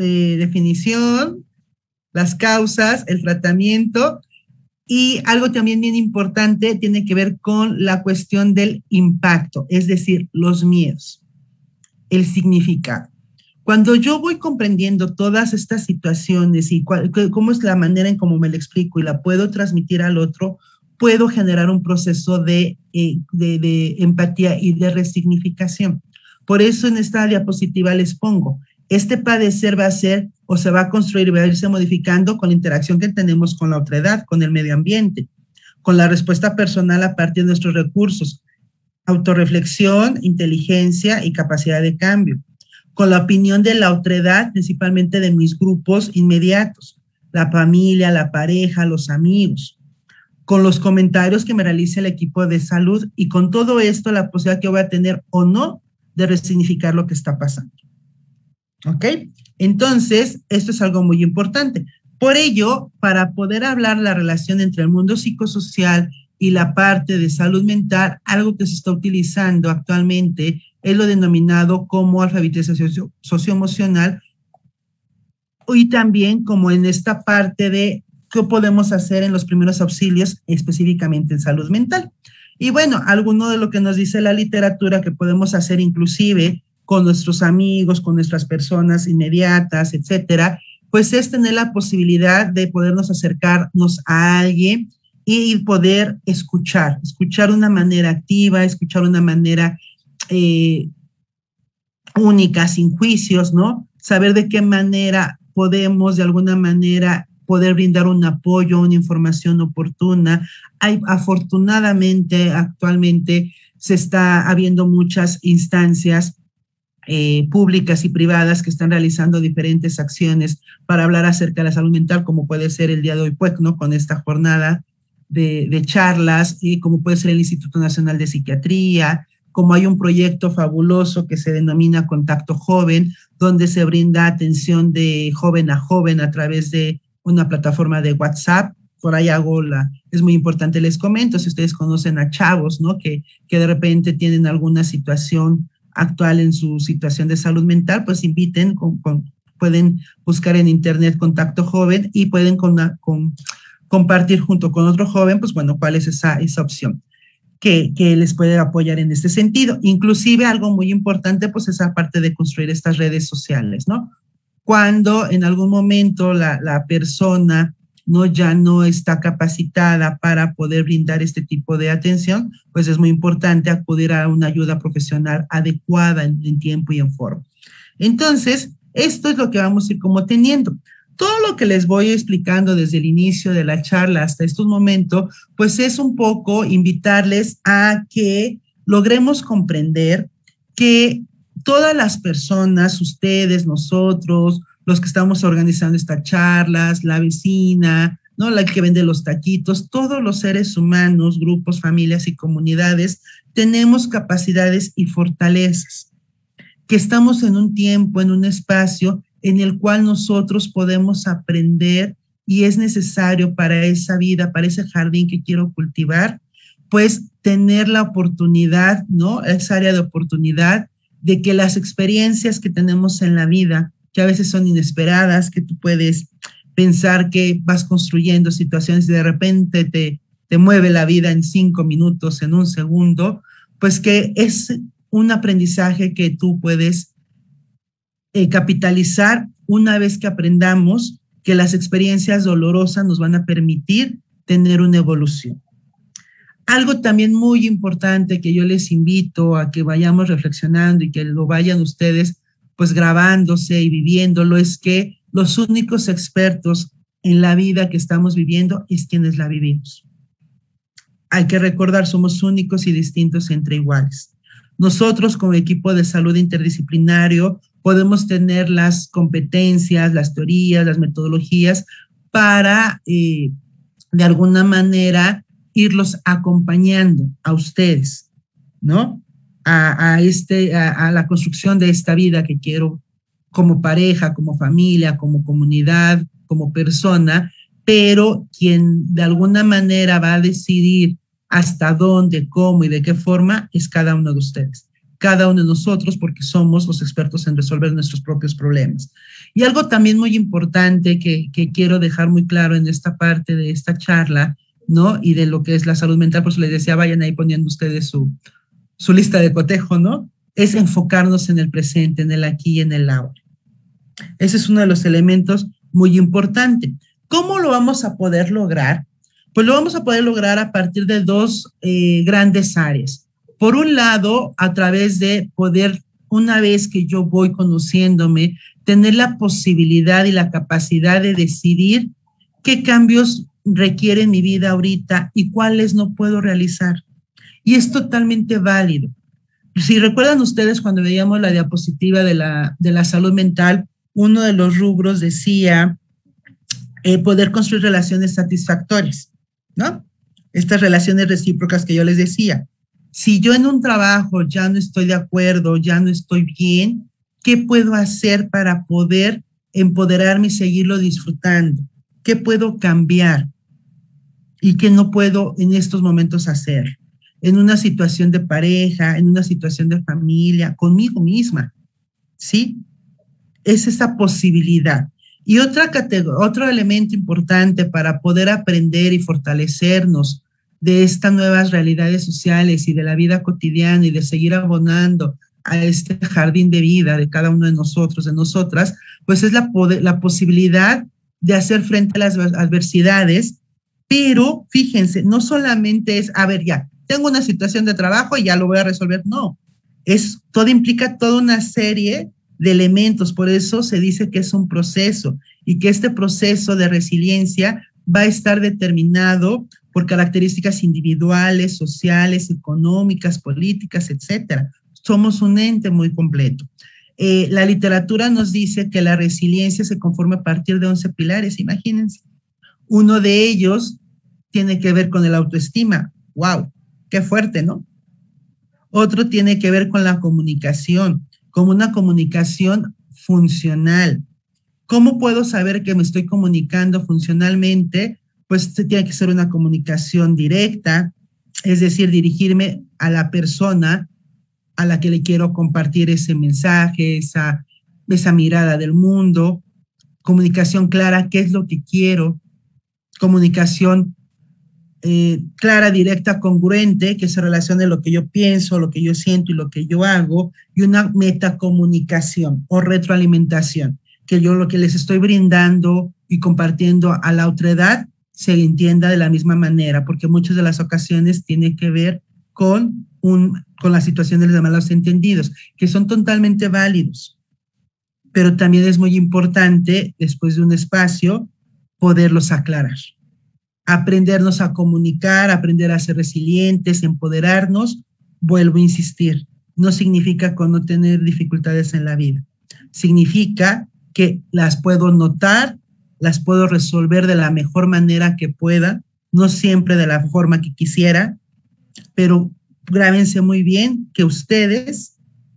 las causas, el tratamiento. Y algo también bien importante tiene que ver con la cuestión del impacto, es decir, los miedos, el significado. Cuando yo voy comprendiendo todas estas situaciones y cómo es la manera en cómo me lo explico y la puedo transmitir al otro, puedo generar un proceso de empatía y de resignificación. Por eso en esta diapositiva les pongo, este padecer va a ser o se va a construir y va a irse modificando con la interacción que tenemos con la otredad, con el medio ambiente, con la respuesta personal a partir de nuestros recursos, autorreflexión, inteligencia y capacidad de cambio, con la opinión de la otredad, principalmente de mis grupos inmediatos, la familia, la pareja, los amigos, con los comentarios que me realice el equipo de salud y con todo esto la posibilidad que voy a tener o no de resignificar lo que está pasando. ¿Ok? Entonces, esto es algo muy importante. Por ello, para poder hablar la relación entre el mundo psicosocial y la parte de salud mental, algo que se está utilizando actualmente es lo denominado como alfabetización socioemocional y también como en esta parte de qué podemos hacer en los primeros auxilios, específicamente en salud mental. Y bueno, alguno de lo que nos dice la literatura que podemos hacer inclusive con nuestros amigos, con nuestras personas inmediatas, etcétera, pues es tener la posibilidad de podernos acercarnos a alguien y poder escuchar de una manera activa, escuchar de una manera única, sin juicios, ¿no? Saber de qué manera podemos de alguna manera poder brindar un apoyo, una información oportuna. Afortunadamente, actualmente se está habiendo muchas instancias públicas y privadas que están realizando diferentes acciones para hablar acerca de la salud mental, como puede ser el día de hoy, pues, ¿no? Con esta jornada de charlas, y como puede ser el Instituto Nacional de Psiquiatría, como hay un proyecto fabuloso que se denomina Contacto Joven, donde se brinda atención de joven a través de una plataforma de WhatsApp. Por ahí es muy importante, les comento, si ustedes conocen a chavos, ¿no? Que de repente tienen alguna situación actual en su situación de salud mental, pues inviten, pueden buscar en internet Contacto Joven y pueden compartir junto con otro joven, pues bueno, cuál es esa opción que les puede apoyar en este sentido. Inclusive algo muy importante, pues esa parte de construir estas redes sociales, ¿no? Cuando en algún momento la persona ya no está capacitada para poder brindar este tipo de atención, pues es muy importante acudir a una ayuda profesional adecuada en tiempo y en forma. Entonces, esto es lo que vamos a ir como teniendo. Todo lo que les voy explicando desde el inicio de la charla hasta estos momentos, pues es un poco invitarles a que logremos comprender que todas las personas, ustedes, nosotros, los que estamos organizando estas charlas, la vecina, ¿no? La que vende los taquitos, todos los seres humanos, grupos, familias y comunidades, tenemos capacidades y fortalezas, que estamos en un tiempo, en un espacio en el cual nosotros podemos aprender y es necesario para esa vida, para ese jardín que quiero cultivar, pues tener la oportunidad, ¿no? Esa área de oportunidad de que las experiencias que tenemos en la vida, que a veces son inesperadas, que tú puedes pensar que vas construyendo situaciones y de repente te mueve la vida en 5 minutos, en un segundo, pues que es un aprendizaje que tú puedes capitalizar una vez que aprendamos que las experiencias dolorosas nos van a permitir tener una evolución. Algo también muy importante que yo les invito a que vayamos reflexionando y que lo vayan ustedes pues grabándose y viviéndolo es que los únicos expertos en la vida que estamos viviendo es quienes la vivimos. Hay que recordar, somos únicos y distintos entre iguales. Nosotros como equipo de salud interdisciplinario podemos tener las competencias, las teorías, las metodologías para de alguna manera irlos acompañando a ustedes, ¿no? A la construcción de esta vida que quiero como pareja, como familia, como comunidad, como persona, pero quien de alguna manera va a decidir hasta dónde, cómo y de qué forma es cada uno de ustedes, cada uno de nosotros, porque somos los expertos en resolver nuestros propios problemas. Y algo también muy importante que quiero dejar muy claro en esta parte de esta charla, ¿no? Y de lo que es la salud mental, por eso les decía, vayan ahí poniendo ustedes su lista de cotejo, ¿no? Es enfocarnos en el presente, en el aquí y en el ahora. Ese es uno de los elementos muy importantes. ¿Cómo lo vamos a poder lograr? Pues lo vamos a poder lograr a partir de dos grandes áreas. Por un lado, a través de poder, una vez que yo voy conociéndome, tener la posibilidad y la capacidad de decidir qué cambios requiere mi vida ahorita y cuáles no puedo realizar. Y es totalmente válido. Si recuerdan ustedes cuando veíamos la diapositiva de la salud mental, uno de los rubros decía poder construir relaciones satisfactorias, ¿no? Estas relaciones recíprocas que yo les decía. Si yo en un trabajo ya no estoy de acuerdo, ya no estoy bien, ¿qué puedo hacer para poder empoderarme y seguirlo disfrutando? ¿Qué puedo cambiar? ¿Y qué no puedo en estos momentos hacer? En una situación de pareja, en una situación de familia, conmigo misma, ¿sí? Es esa posibilidad. Y otro elemento importante para poder aprender y fortalecernos de estas nuevas realidades sociales y de la vida cotidiana y de seguir abonando a este jardín de vida de cada uno de nosotros, de nosotras, pues es la posibilidad de hacer frente a las adversidades, pero fíjense, no solamente es, a ver, ya, tengo una situación de trabajo y ya lo voy a resolver, no, todo implica toda una serie de elementos, por eso se dice que es un proceso y que este proceso de resiliencia va a estar determinado por características individuales, sociales, económicas, políticas, etcétera. Somos un ente muy completo. La literatura nos dice que la resiliencia se conforma a partir de 11 pilares, imagínense. Uno de ellos tiene que ver con el autoestima. ¡Wow! ¡Qué fuerte!, ¿no? Otro tiene que ver con la comunicación, como una comunicación funcional. ¿Cómo puedo saber que me estoy comunicando funcionalmente? Pues tiene que ser una comunicación directa, es decir, dirigirme a la persona a la que le quiero compartir ese mensaje, esa mirada del mundo. Comunicación clara, ¿qué es lo que quiero? Comunicación clara, directa, congruente, que se relacione lo que yo pienso, lo que yo siento y lo que yo hago, y una metacomunicación o retroalimentación, que yo lo que les estoy brindando y compartiendo a la otredad se entienda de la misma manera, porque muchas de las ocasiones tiene que ver con las situaciones de malos entendidos, que son totalmente válidos, pero también es muy importante, después de un espacio, poderlos aclarar. Aprendernos a comunicar, aprender a ser resilientes, empoderarnos. Vuelvo a insistir, no significa con no tener dificultades en la vida. Significa que las puedo notar, las puedo resolver de la mejor manera que pueda, no siempre de la forma que quisiera, pero grábense muy bien que ustedes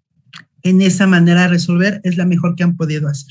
en esa manera de resolver es la mejor que han podido hacer.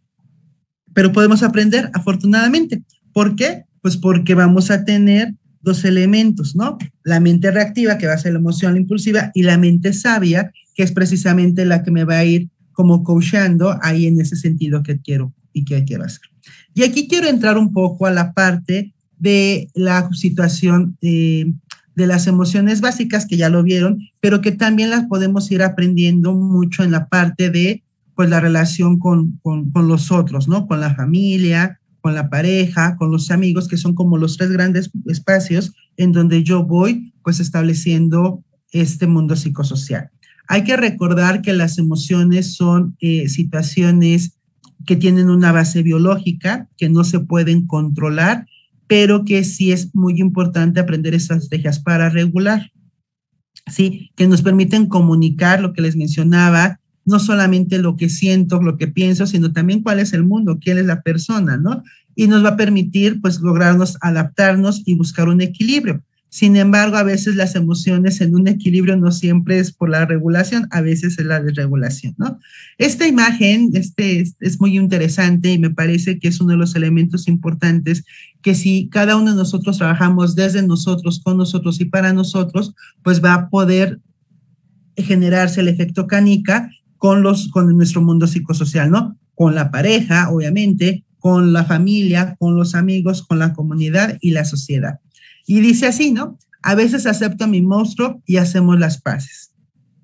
Pero podemos aprender, afortunadamente. ¿Por qué? Pues porque vamos a tener dos elementos, ¿no? La mente reactiva, que va a ser la emoción impulsiva, y la mente sabia, que es precisamente la que me va a ir como coachando ahí en ese sentido que quiero y que quiero hacer. Y aquí quiero entrar un poco a la parte de la situación de las emociones básicas, que ya lo vieron, pero que también las podemos ir aprendiendo mucho en la parte de pues la relación con los otros, ¿no? Con la familia, con la pareja, con los amigos, que son como los tres grandes espacios en donde yo voy pues estableciendo este mundo psicosocial. Hay que recordar que las emociones son situaciones que tienen una base biológica, que no se pueden controlar, pero que sí es muy importante aprender estrategias para regular, ¿sí? Que nos permiten comunicar lo que les mencionaba, no solamente lo que siento, lo que pienso, sino también cuál es el mundo, quién es la persona, ¿no? Y nos va a permitir, pues, lograrnos adaptarnos y buscar un equilibrio. Sin embargo, a veces las emociones en un equilibrio no siempre es por la regulación, a veces es la desregulación, ¿no? Esta imagen es muy interesante y me parece que es uno de los elementos importantes que si cada uno de nosotros trabajamos desde nosotros, con nosotros y para nosotros, pues va a poder generarse el efecto canica con nuestro mundo psicosocial, ¿no? Con la pareja, obviamente, con la familia, con los amigos, con la comunidad y la sociedad. Y dice así, ¿no? A veces acepto a mi monstruo y hacemos las paces.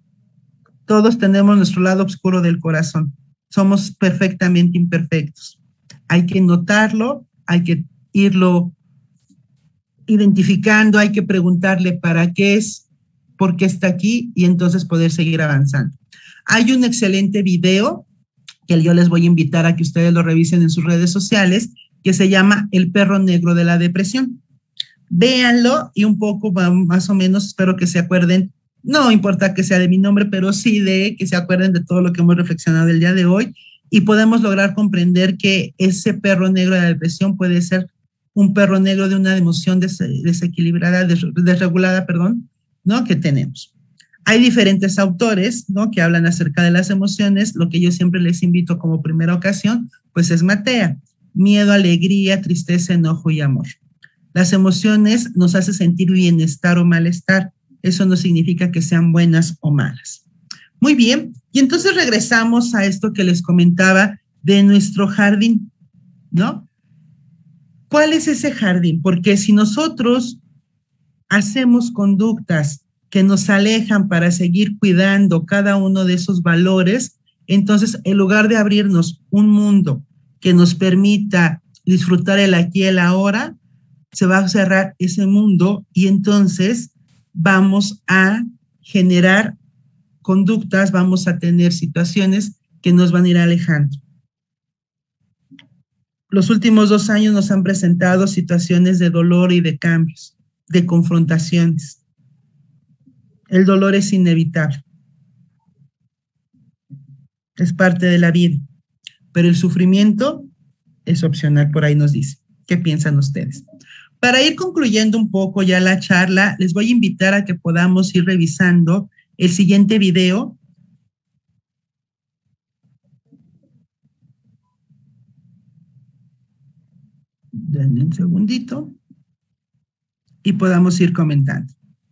Todos tenemos nuestro lado oscuro del corazón. Somos perfectamente imperfectos. Hay que notarlo, hay que irlo identificando, hay que preguntarle para qué es, por qué está aquí y entonces poder seguir avanzando. Hay un excelente video que yo les voy a invitar a que ustedes lo revisen en sus redes sociales, que se llama El perro negro de la depresión. Véanlo y un poco más o menos espero que se acuerden, no importa que sea de mi nombre, pero sí de que se acuerden de todo lo que hemos reflexionado el día de hoy y podemos lograr comprender que ese perro negro de la depresión puede ser un perro negro de una emoción desequilibrada, desregulada, perdón, ¿no? Que tenemos. Hay diferentes autores, ¿no? Que hablan acerca de las emociones. Lo que yo siempre les invito como primera ocasión, pues es Matea. Miedo, alegría, tristeza, enojo y amor. Las emociones nos hacen sentir bienestar o malestar. Eso no significa que sean buenas o malas. Muy bien, y entonces regresamos a esto que les comentaba de nuestro jardín, ¿no? ¿Cuál es ese jardín? Porque si nosotros hacemos conductas que nos alejan para seguir cuidando cada uno de esos valores, entonces en lugar de abrirnos un mundo que nos permita disfrutar el aquí y el ahora, se va a cerrar ese mundo y entonces vamos a generar conductas, vamos a tener situaciones que nos van a ir alejando. Los últimos 2 años nos han presentado situaciones de dolor y de cambios, de confrontaciones. El dolor es inevitable. Es parte de la vida. Pero el sufrimiento es opcional, por ahí nos dice. ¿Qué piensan ustedes? Para ir concluyendo un poco ya la charla, les voy a invitar a que podamos ir revisando el siguiente video. Denme un segundito y podamos ir comentando.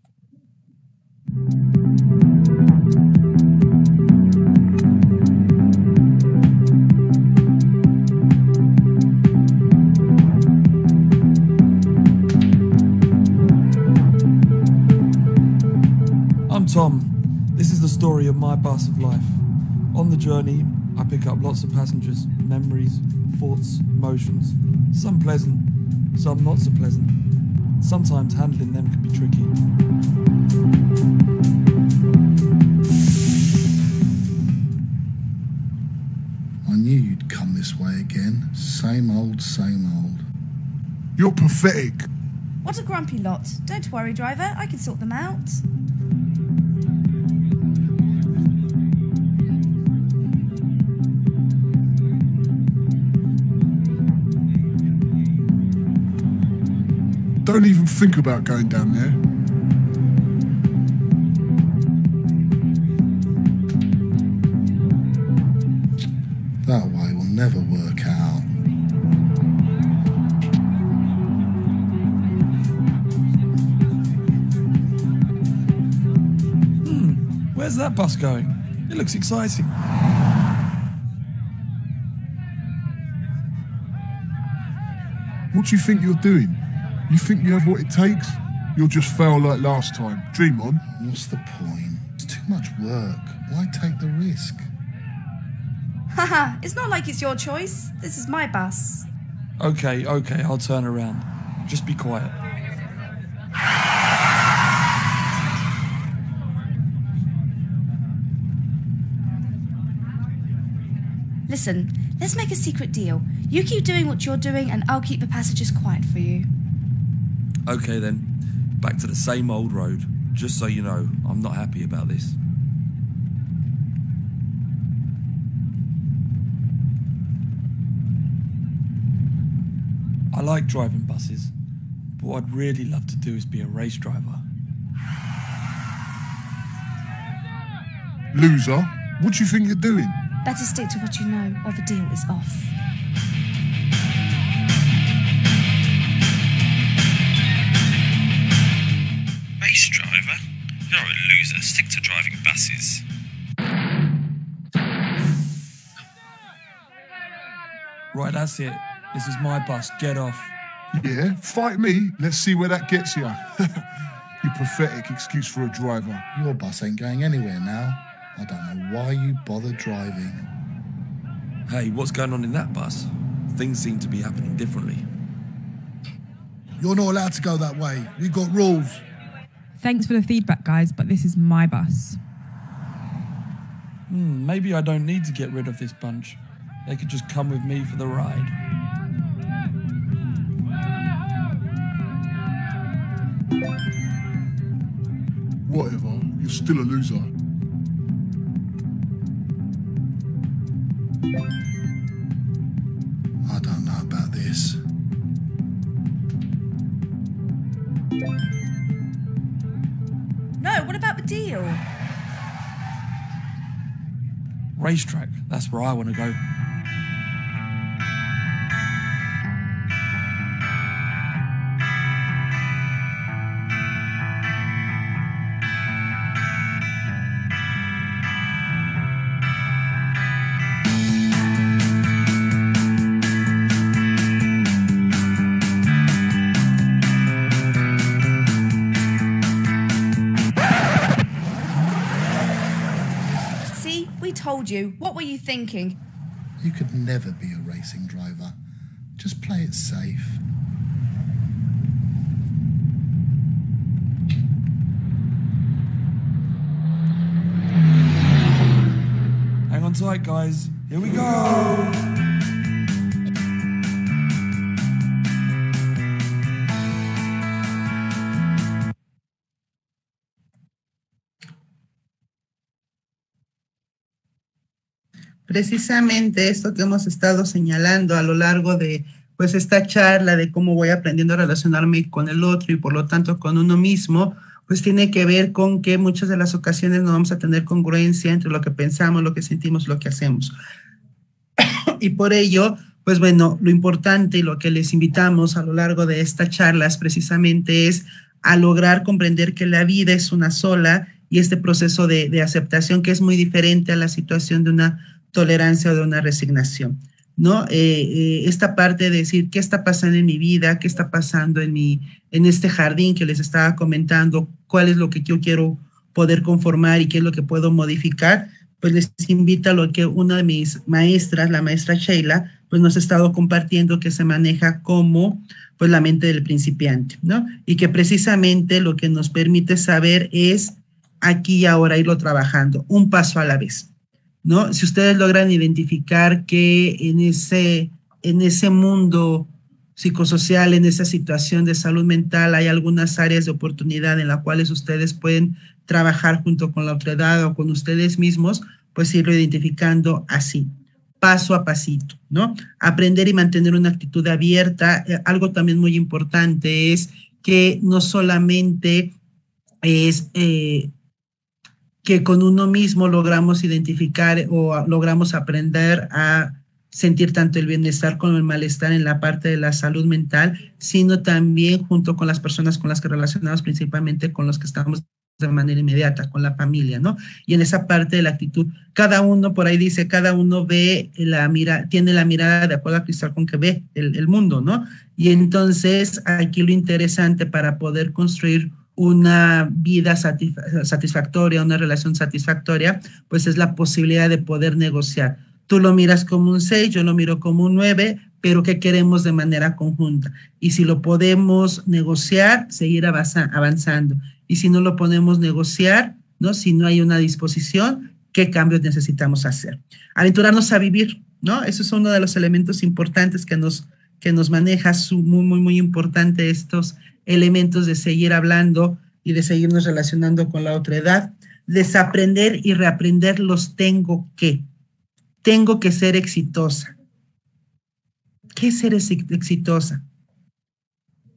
I'm Tom. This is the story of my bus of life. On the journey, I pick up lots of passengers, memories, thoughts, emotions, some pleasant, some not so pleasant. Sometimes handling them can be tricky. I knew you'd come this way again. Same old, same old. You're pathetic. What a grumpy lot. Don't worry, driver. I can sort them out. Don't even think about going down there. That way will never work out. Where's that bus going? It looks exciting. What do you think you're doing? You think you have what it takes? You'll just fail like last time. Dream on. What's the point? It's too much work. Why take the risk? Haha, it's not like it's your choice. This is my bus. Okay, I'll turn around. Just be quiet. Listen, let's make a secret deal. You keep doing what you're doing and I'll keep the passengers quiet for you. Okay then, back to the same old road. Just so you know, I'm not happy about this. I like driving buses, what I'd really love to do is be a race driver. Loser, what do you think you're doing? Better stick to what you know, or the deal is off. Race driver? You're a loser. Stick to driving buses. Right, that's it. This is my bus. Get off. Yeah, fight me. Let's see where that gets you. Your pathetic excuse for a driver. Your bus ain't going anywhere now. I don't know why you bother driving. Hey, what's going on in that bus? Things seem to be happening differently. You're not allowed to go that way. We've got rules. Thanks for the feedback, guys, but this is my bus. Maybe I don't need to get rid of this bunch. They could just come with me for the ride. Whatever, you're still a loser. I don't know about this. No, what about the deal? Racetrack, that's where I want to go. Told you. What were you thinking? You could never be a racing driver. Just play it safe. Hang on tight, guys. Here we go! Precisamente esto que hemos estado señalando a lo largo de pues esta charla de cómo voy aprendiendo a relacionarme con el otro y por lo tanto con uno mismo, pues tiene que ver con que muchas de las ocasiones no vamos a tener congruencia entre lo que pensamos, lo que sentimos, lo que hacemos. Y por ello, pues bueno, lo importante y lo que les invitamos a lo largo de esta charla es precisamente es a lograr comprender que la vida es una sola y este proceso de aceptación que es muy diferente a la situación de una tolerancia o de una resignación, ¿no? Esta parte de decir qué está pasando en mi vida, qué está pasando en este jardín que les estaba comentando, cuál es lo que yo quiero poder conformar y qué es lo que puedo modificar, pues les invito a lo que una de mis maestras, la maestra Sheila, pues nos ha estado compartiendo que se maneja como pues la mente del principiante, ¿no? Y que precisamente lo que nos permite saber es aquí y ahora irlo trabajando, un paso a la vez, ¿no? Si ustedes logran identificar que en ese mundo psicosocial, en esa situación de salud mental, hay algunas áreas de oportunidad en las cuales ustedes pueden trabajar junto con la otredad o con ustedes mismos, pues irlo identificando así, paso a pasito, ¿no? Aprender y mantener una actitud abierta. Algo también muy importante es que no solamente es que con uno mismo logramos identificar o logramos aprender a sentir tanto el bienestar como el malestar en la parte de la salud mental, sino también junto con las personas con las que relacionamos, principalmente con los que estamos de manera inmediata, con la familia, ¿no? Y en esa parte de la actitud, cada uno, por ahí dice, cada uno ve tiene la mirada de acuerdo a cristal con que ve el mundo, ¿no? Y entonces aquí lo interesante para poder construir una vida satisfactoria, una relación satisfactoria, pues es la posibilidad de poder negociar. Tú lo miras como un 6, yo lo miro como un 9, pero ¿qué queremos de manera conjunta? Y si lo podemos negociar, seguir avanzando. Y si no lo podemos negociar, ¿no? Si no hay una disposición, ¿qué cambios necesitamos hacer? Aventurarnos a vivir, ¿no? Eso es uno de los elementos importantes que nos maneja, muy importante estos elementos de seguir hablando y de seguirnos relacionando con la otra edad. Desaprender y reaprender los tengo que. Tengo que ser exitosa. ¿Qué es ser exitosa?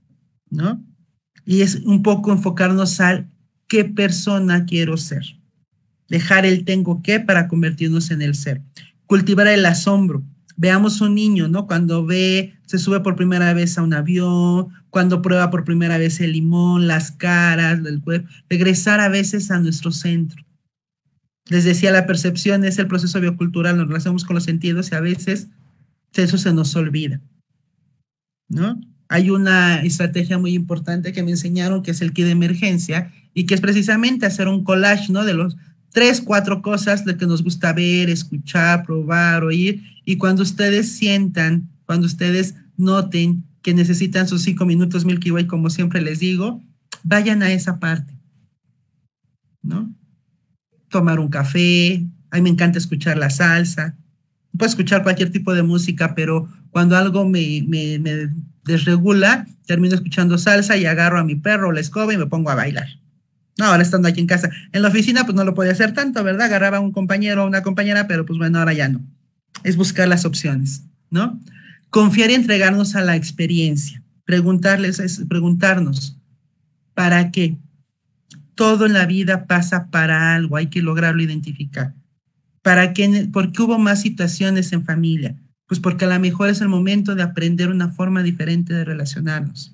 ¿no? Y es un poco enfocarnos al qué persona quiero ser. Dejar el tengo que para convertirnos en el ser. Cultivar el asombro. Veamos un niño, ¿no? Cuando se sube por primera vez a un avión, cuando prueba por primera vez el limón, las caras del cuerpo. Regresar a veces a nuestro centro. Les decía, la percepción es el proceso biocultural, nos relacionamos con los sentidos y a veces eso se nos olvida, ¿no? Hay una estrategia muy importante que me enseñaron, que es el kit de emergencia, y que es precisamente hacer un collage, ¿no? De los 3, 4 cosas de que nos gusta ver, escuchar, probar, oír, y cuando ustedes sientan, cuando ustedes noten que necesitan sus 5 minutos Milky Way, como siempre les digo, vayan a esa parte, ¿no? Tomar un café, a mí me encanta escuchar la salsa, puedo escuchar cualquier tipo de música, pero cuando algo me desregula, termino escuchando salsa y agarro a mi perro, la escoba y me pongo a bailar. No, ahora estando aquí en casa. En la oficina pues no lo podía hacer tanto, ¿verdad? Agarraba a un compañero o una compañera, pero pues bueno, ahora ya no. Es buscar las opciones, ¿no? Confiar y entregarnos a la experiencia. Preguntarnos, ¿para qué? Todo en la vida pasa para algo, hay que lograrlo identificar. ¿Para qué? ¿Por qué hubo más situaciones en familia? Pues porque a lo mejor es el momento de aprender una forma diferente de relacionarnos.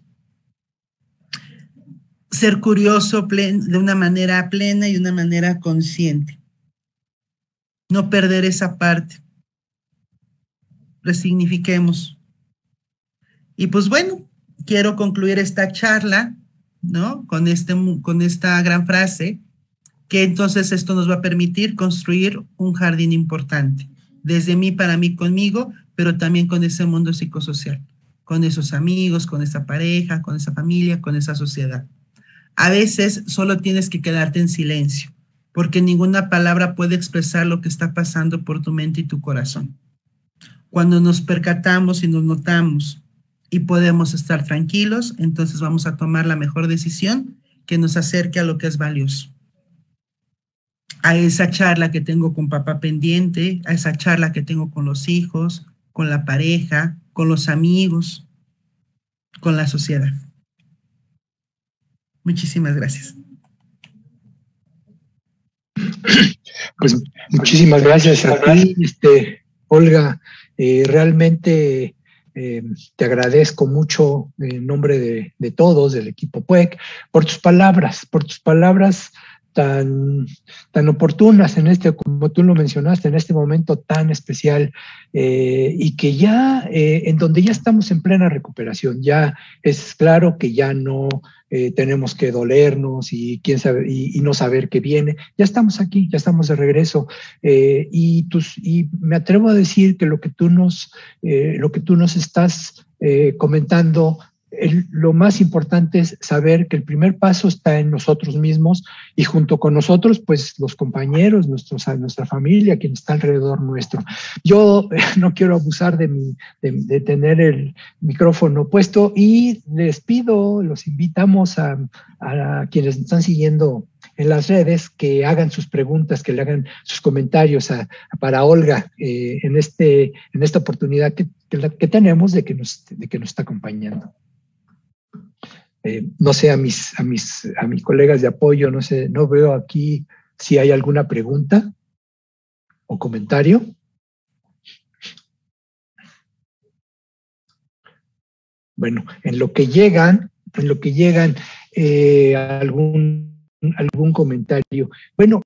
Ser curioso de una manera plena y de una manera consciente. No perder esa parte. Resignifiquemos. Y pues bueno, quiero concluir esta charla, ¿no? Con esta gran frase, que entonces esto nos va a permitir construir un jardín importante. Desde mí, para mí, conmigo, pero también con ese mundo psicosocial. Con esos amigos, con esa pareja, con esa familia, con esa sociedad. A veces solo tienes que quedarte en silencio, porque ninguna palabra puede expresar lo que está pasando por tu mente y tu corazón. Cuando nos percatamos y nos notamos y podemos estar tranquilos, entonces vamos a tomar la mejor decisión que nos acerque a lo que es valioso. A esa charla que tengo con papá pendiente, a esa charla que tengo con los hijos, con la pareja, con los amigos, con la sociedad. Muchísimas gracias. Pues muchísimas gracias a ti, Olga. Realmente te agradezco mucho en nombre de todos, del equipo PUEC, por tus palabras tan oportunas como tú lo mencionaste, en este momento tan especial, y que ya, en donde ya estamos en plena recuperación. Ya es claro que ya no tenemos que dolernos y quién sabe, y no saber qué viene. Ya estamos aquí, ya estamos de regreso, y me atrevo a decir que lo que tú nos estás comentando, lo más importante es saber que el primer paso está en nosotros mismos, y junto con nosotros, pues los compañeros, nuestra familia, quien está alrededor nuestro. Yo no quiero abusar de tener el micrófono puesto, y los invitamos a quienes están siguiendo en las redes, que hagan sus preguntas, que le hagan sus comentarios para Olga en esta oportunidad que tenemos de que nos está acompañando. No sé, a mis colegas de apoyo, no sé, no veo aquí si hay alguna pregunta o comentario. Bueno, en lo que llegan algún comentario. Bueno,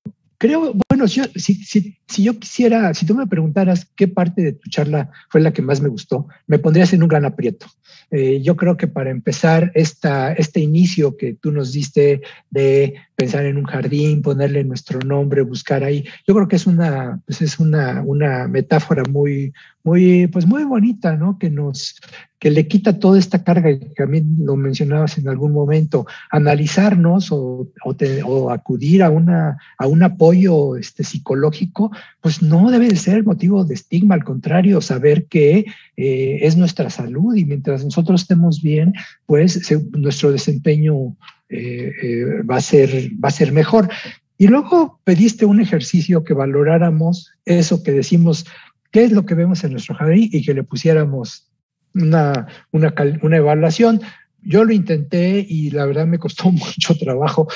si tú me preguntaras qué parte de tu charla fue la que más me gustó, me pondrías en un gran aprieto. Yo creo que para empezar este inicio que tú nos diste de pensar en un jardín, ponerle nuestro nombre, buscar ahí, yo creo que es una metáfora muy bonita, ¿no? Que le quita toda esta carga, que también lo mencionabas en algún momento, analizarnos o acudir a un apoyo psicológico, pues no debe de ser motivo de estigma, al contrario, saber que es nuestra salud, y mientras nosotros estemos bien, pues nuestro desempeño va a ser mejor. Y luego pediste un ejercicio que valoráramos eso que decimos, qué es lo que vemos en nuestro jardín, y que le pusiéramos una evaluación. Yo lo intenté y la verdad me costó mucho trabajo.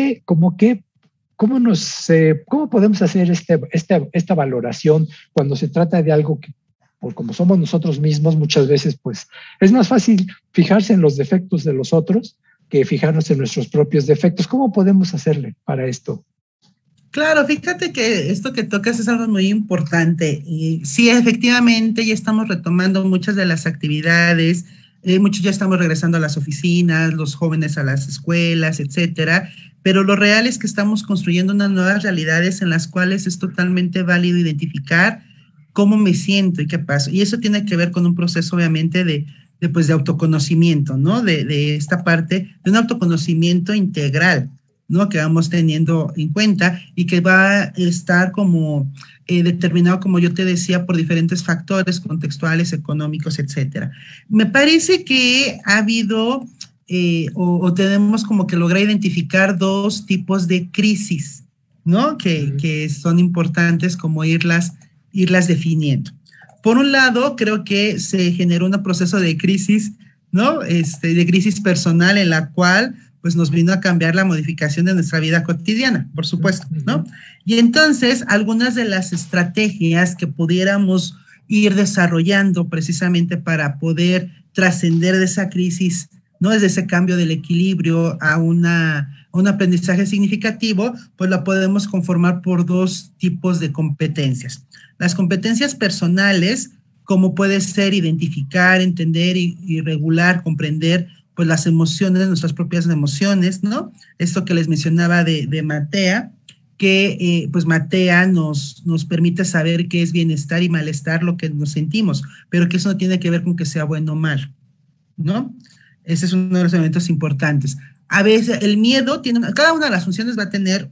¿Cómo podemos hacer esta valoración cuando se trata de algo que, por como somos nosotros mismos, muchas veces pues es más fácil fijarse en los defectos de los otros que fijarnos en nuestros propios defectos? ¿Cómo podemos hacerle para esto? Claro, fíjate que esto que tocas es algo muy importante. Y sí, efectivamente, ya estamos retomando muchas de las actividades, muchos ya estamos regresando a las oficinas, los jóvenes a las escuelas, etcétera, pero lo real es que estamos construyendo unas nuevas realidades en las cuales es totalmente válido identificar cómo me siento y qué pasa. Y eso tiene que ver con un proceso, obviamente, de autoconocimiento, ¿no? De esta parte, de un autoconocimiento integral, ¿no? Que vamos teniendo en cuenta y que va a estar como determinado, como yo te decía, por diferentes factores contextuales, económicos, etcétera. Me parece que ha habido o tenemos como que lograr identificar dos tipos de crisis, ¿no? Que son importantes como irlas definiendo. Por un lado, creo que se generó un proceso de crisis, ¿no? De crisis personal en la cual pues nos vino a cambiar la modificación de nuestra vida cotidiana, por supuesto, ¿no? Y entonces, algunas de las estrategias que pudiéramos ir desarrollando precisamente para poder trascender de esa crisis, ¿no? Desde ese cambio del equilibrio a un aprendizaje significativo, pues la podemos conformar por dos tipos de competencias. Las competencias personales, como puede ser identificar, entender y regular, comprender pues las emociones, nuestras propias emociones, ¿no? Esto que les mencionaba de Matea, que pues Matea nos permite saber qué es bienestar y malestar, lo que nos sentimos, pero que eso no tiene que ver con que sea bueno o malo, ¿no? Ese es uno de los elementos importantes. A veces el miedo cada una de las emociones va a tener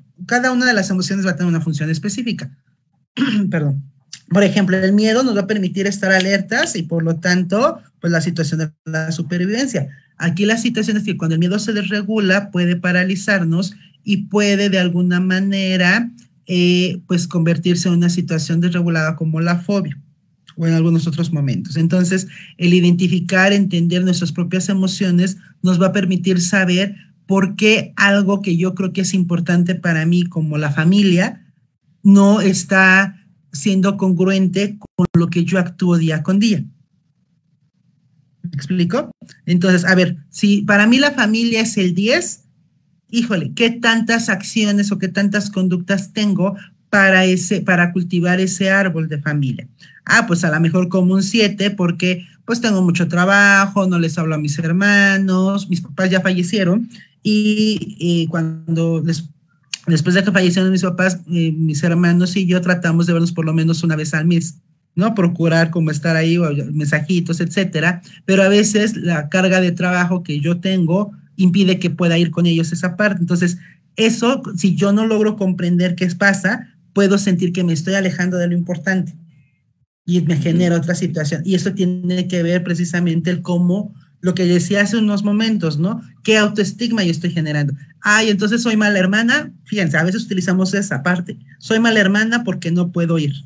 una función específica. Perdón. Por ejemplo, el miedo nos va a permitir estar alertas y por lo tanto, pues la situación de la supervivencia. Aquí la situación es que cuando el miedo se desregula puede paralizarnos y puede de alguna manera pues convertirse en una situación desregulada como la fobia o en algunos otros momentos. Entonces, el identificar, entender nuestras propias emociones nos va a permitir saber por qué algo que yo creo que es importante para mí como la familia no está siendo congruente con lo que yo actúo día con día. ¿Me explico? Entonces, a ver, si para mí la familia es el 10, híjole, ¿qué tantas acciones o qué tantas conductas tengo para cultivar ese árbol de familia? Pues a lo mejor como un 7 porque pues tengo mucho trabajo, no les hablo a mis hermanos, mis papás ya fallecieron y cuando después de que fallecieron mis papás, mis hermanos y yo tratamos de vernos por lo menos una vez al mes, ¿no? Procurar como estar ahí, o mensajitos, etcétera, pero a veces la carga de trabajo que yo tengo impide que pueda ir con ellos esa parte. Entonces, eso, si yo no logro comprender qué pasa, puedo sentir que me estoy alejando de lo importante y me genera otra situación. Y eso tiene que ver precisamente el cómo, lo que decía hace unos momentos, ¿no? ¿Qué autoestigma yo estoy generando? Entonces soy mala hermana. Fíjense, a veces utilizamos esa parte. Soy mala hermana porque no puedo ir,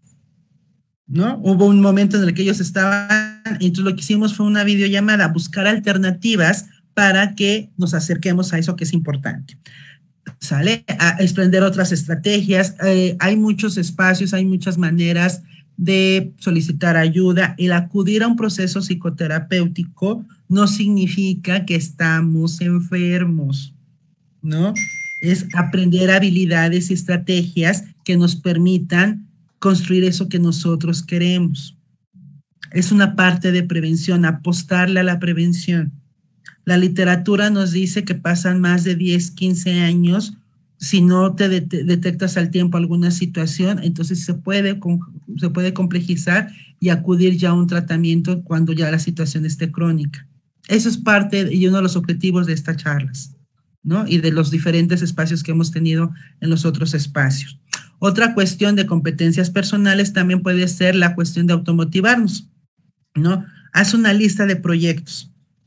¿no? Hubo un momento en el que ellos estaban, y entonces lo que hicimos fue una videollamada, buscar alternativas para que nos acerquemos a eso que es importante. ¿Sale? A extender otras estrategias. Hay muchos espacios, hay muchas maneras de solicitar ayuda. El acudir a un proceso psicoterapéutico no significa que estamos enfermos, ¿no? Es aprender habilidades y estrategias que nos permitan construir eso que nosotros queremos. Es una parte de prevención, apostarle a la prevención. La literatura nos dice que pasan más de 10, 15 años si no te detectas al tiempo alguna situación, entonces se puede complejizar y acudir ya a un tratamiento cuando ya la situación esté crónica. Eso es parte y uno de los objetivos de estas charlas, ¿no? Y de los diferentes espacios que hemos tenido en los otros espacios. Otra cuestión de competencias personales también puede ser la cuestión de automotivarnos, ¿no? Haz una lista de proyectos.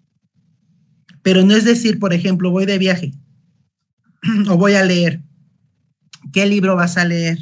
Pero no es decir, por ejemplo, voy de viaje o voy a leer. ¿Qué libro vas a leer?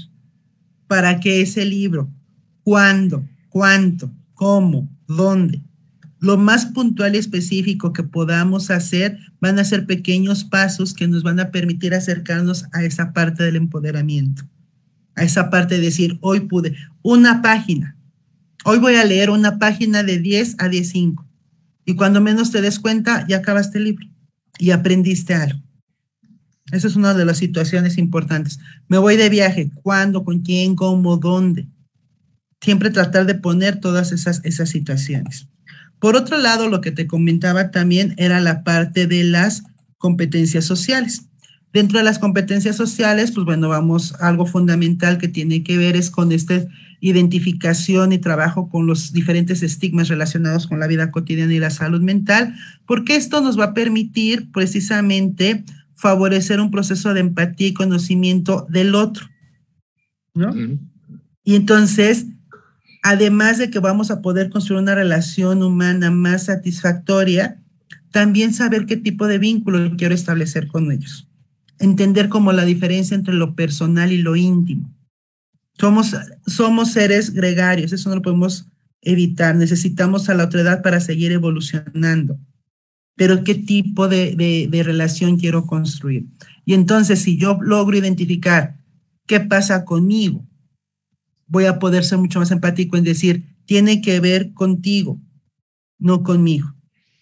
¿Para qué ese libro? ¿Cuándo? ¿Cuánto? ¿Cómo? ¿Dónde? Lo más puntual y específico que podamos hacer van a ser pequeños pasos que nos van a permitir acercarnos a esa parte del empoderamiento, a esa parte de decir, hoy pude, una página, hoy voy a leer una página de 10 a 10:05, y cuando menos te des cuenta, ya acabaste el libro y aprendiste algo. Esa es una de las situaciones importantes. Me voy de viaje, ¿cuándo, con quién, cómo, dónde? Siempre tratar de poner todas esas situaciones. Por otro lado, lo que te comentaba también era la parte de las competencias sociales. Dentro de las competencias sociales, pues bueno, vamos, algo fundamental que tiene que ver es con esta identificación y trabajo con los diferentes estigmas relacionados con la vida cotidiana y la salud mental, porque esto nos va a permitir precisamente favorecer un proceso de empatía y conocimiento del otro, ¿no? Y entonces, además de que vamos a poder construir una relación humana más satisfactoria, también saber qué tipo de vínculo quiero establecer con ellos. Entender como la diferencia entre lo personal y lo íntimo. Somos seres gregarios, eso no lo podemos evitar. Necesitamos a la otredad para seguir evolucionando. Pero ¿qué tipo de relación quiero construir? Y entonces, si yo logro identificar qué pasa conmigo, voy a poder ser mucho más empático en decir, tiene que ver contigo, no conmigo.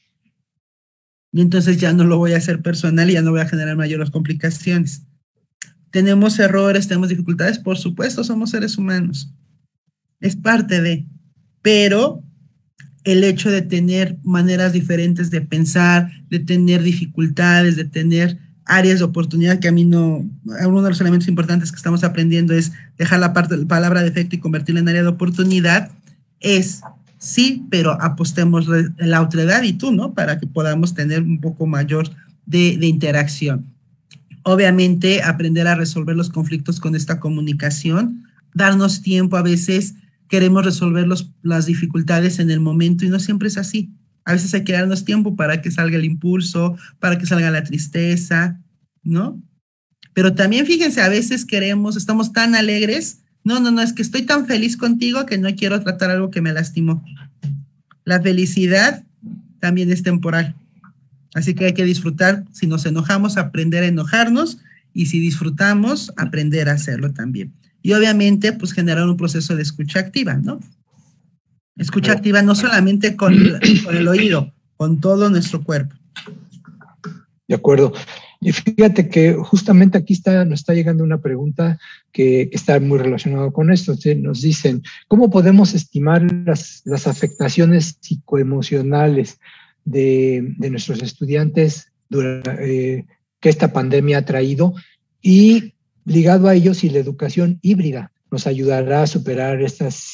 Y entonces ya no lo voy a hacer personal y ya no voy a generar mayores complicaciones. ¿Tenemos errores, tenemos dificultades? Por supuesto, somos seres humanos. Es parte de, pero el hecho de tener maneras diferentes de pensar, de tener dificultades, de tener áreas de oportunidad, que a mí no, uno de los elementos importantes que estamos aprendiendo es dejar la palabra defecto y convertirla en área de oportunidad, es sí, pero apostemos la otredad y tú, ¿no? Para que podamos tener un poco mayor de interacción. Obviamente, aprender a resolver los conflictos con esta comunicación, darnos tiempo, a veces queremos resolver las dificultades en el momento y no siempre es así. A veces hay que darnos tiempo para que salga el impulso, para que salga la tristeza, ¿no? Pero también fíjense, a veces estamos tan alegres, no, es que estoy tan feliz contigo que no quiero tratar algo que me lastimó. La felicidad también es temporal. Así que hay que disfrutar, si nos enojamos, aprender a enojarnos, y si disfrutamos, aprender a hacerlo también. Y obviamente, pues generar un proceso de escucha activa, ¿no? Escucha activa no solamente con el oído, con todo nuestro cuerpo. De acuerdo. Y fíjate que justamente aquí nos está llegando una pregunta que está muy relacionada con esto. Nos dicen, ¿cómo podemos estimar las afectaciones psicoemocionales de nuestros estudiantes que esta pandemia ha traído? Y ligado a ello, si la educación híbrida nos ayudará a superar estas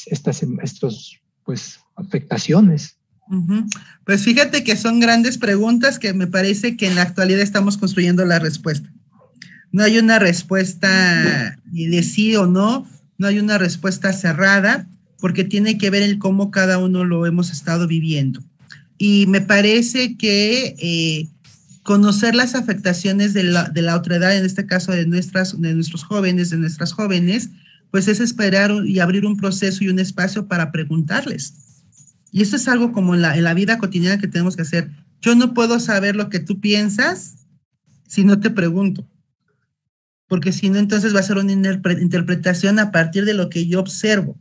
afectaciones. Pues fíjate que son grandes preguntas que me parece que en la actualidad estamos construyendo la respuesta. No hay una respuesta ni de sí o no hay una respuesta cerrada, porque tiene que ver en cómo cada uno lo hemos estado viviendo. Y me parece que conocer las afectaciones de la otredad, en este caso de nuestros jóvenes, de nuestras jóvenes, pues es esperar y abrir un proceso y un espacio para preguntarles. Y esto es algo como en la vida cotidiana que tenemos que hacer. Yo no puedo saber lo que tú piensas si no te pregunto, porque si no, entonces va a ser una interpretación a partir de lo que yo observo,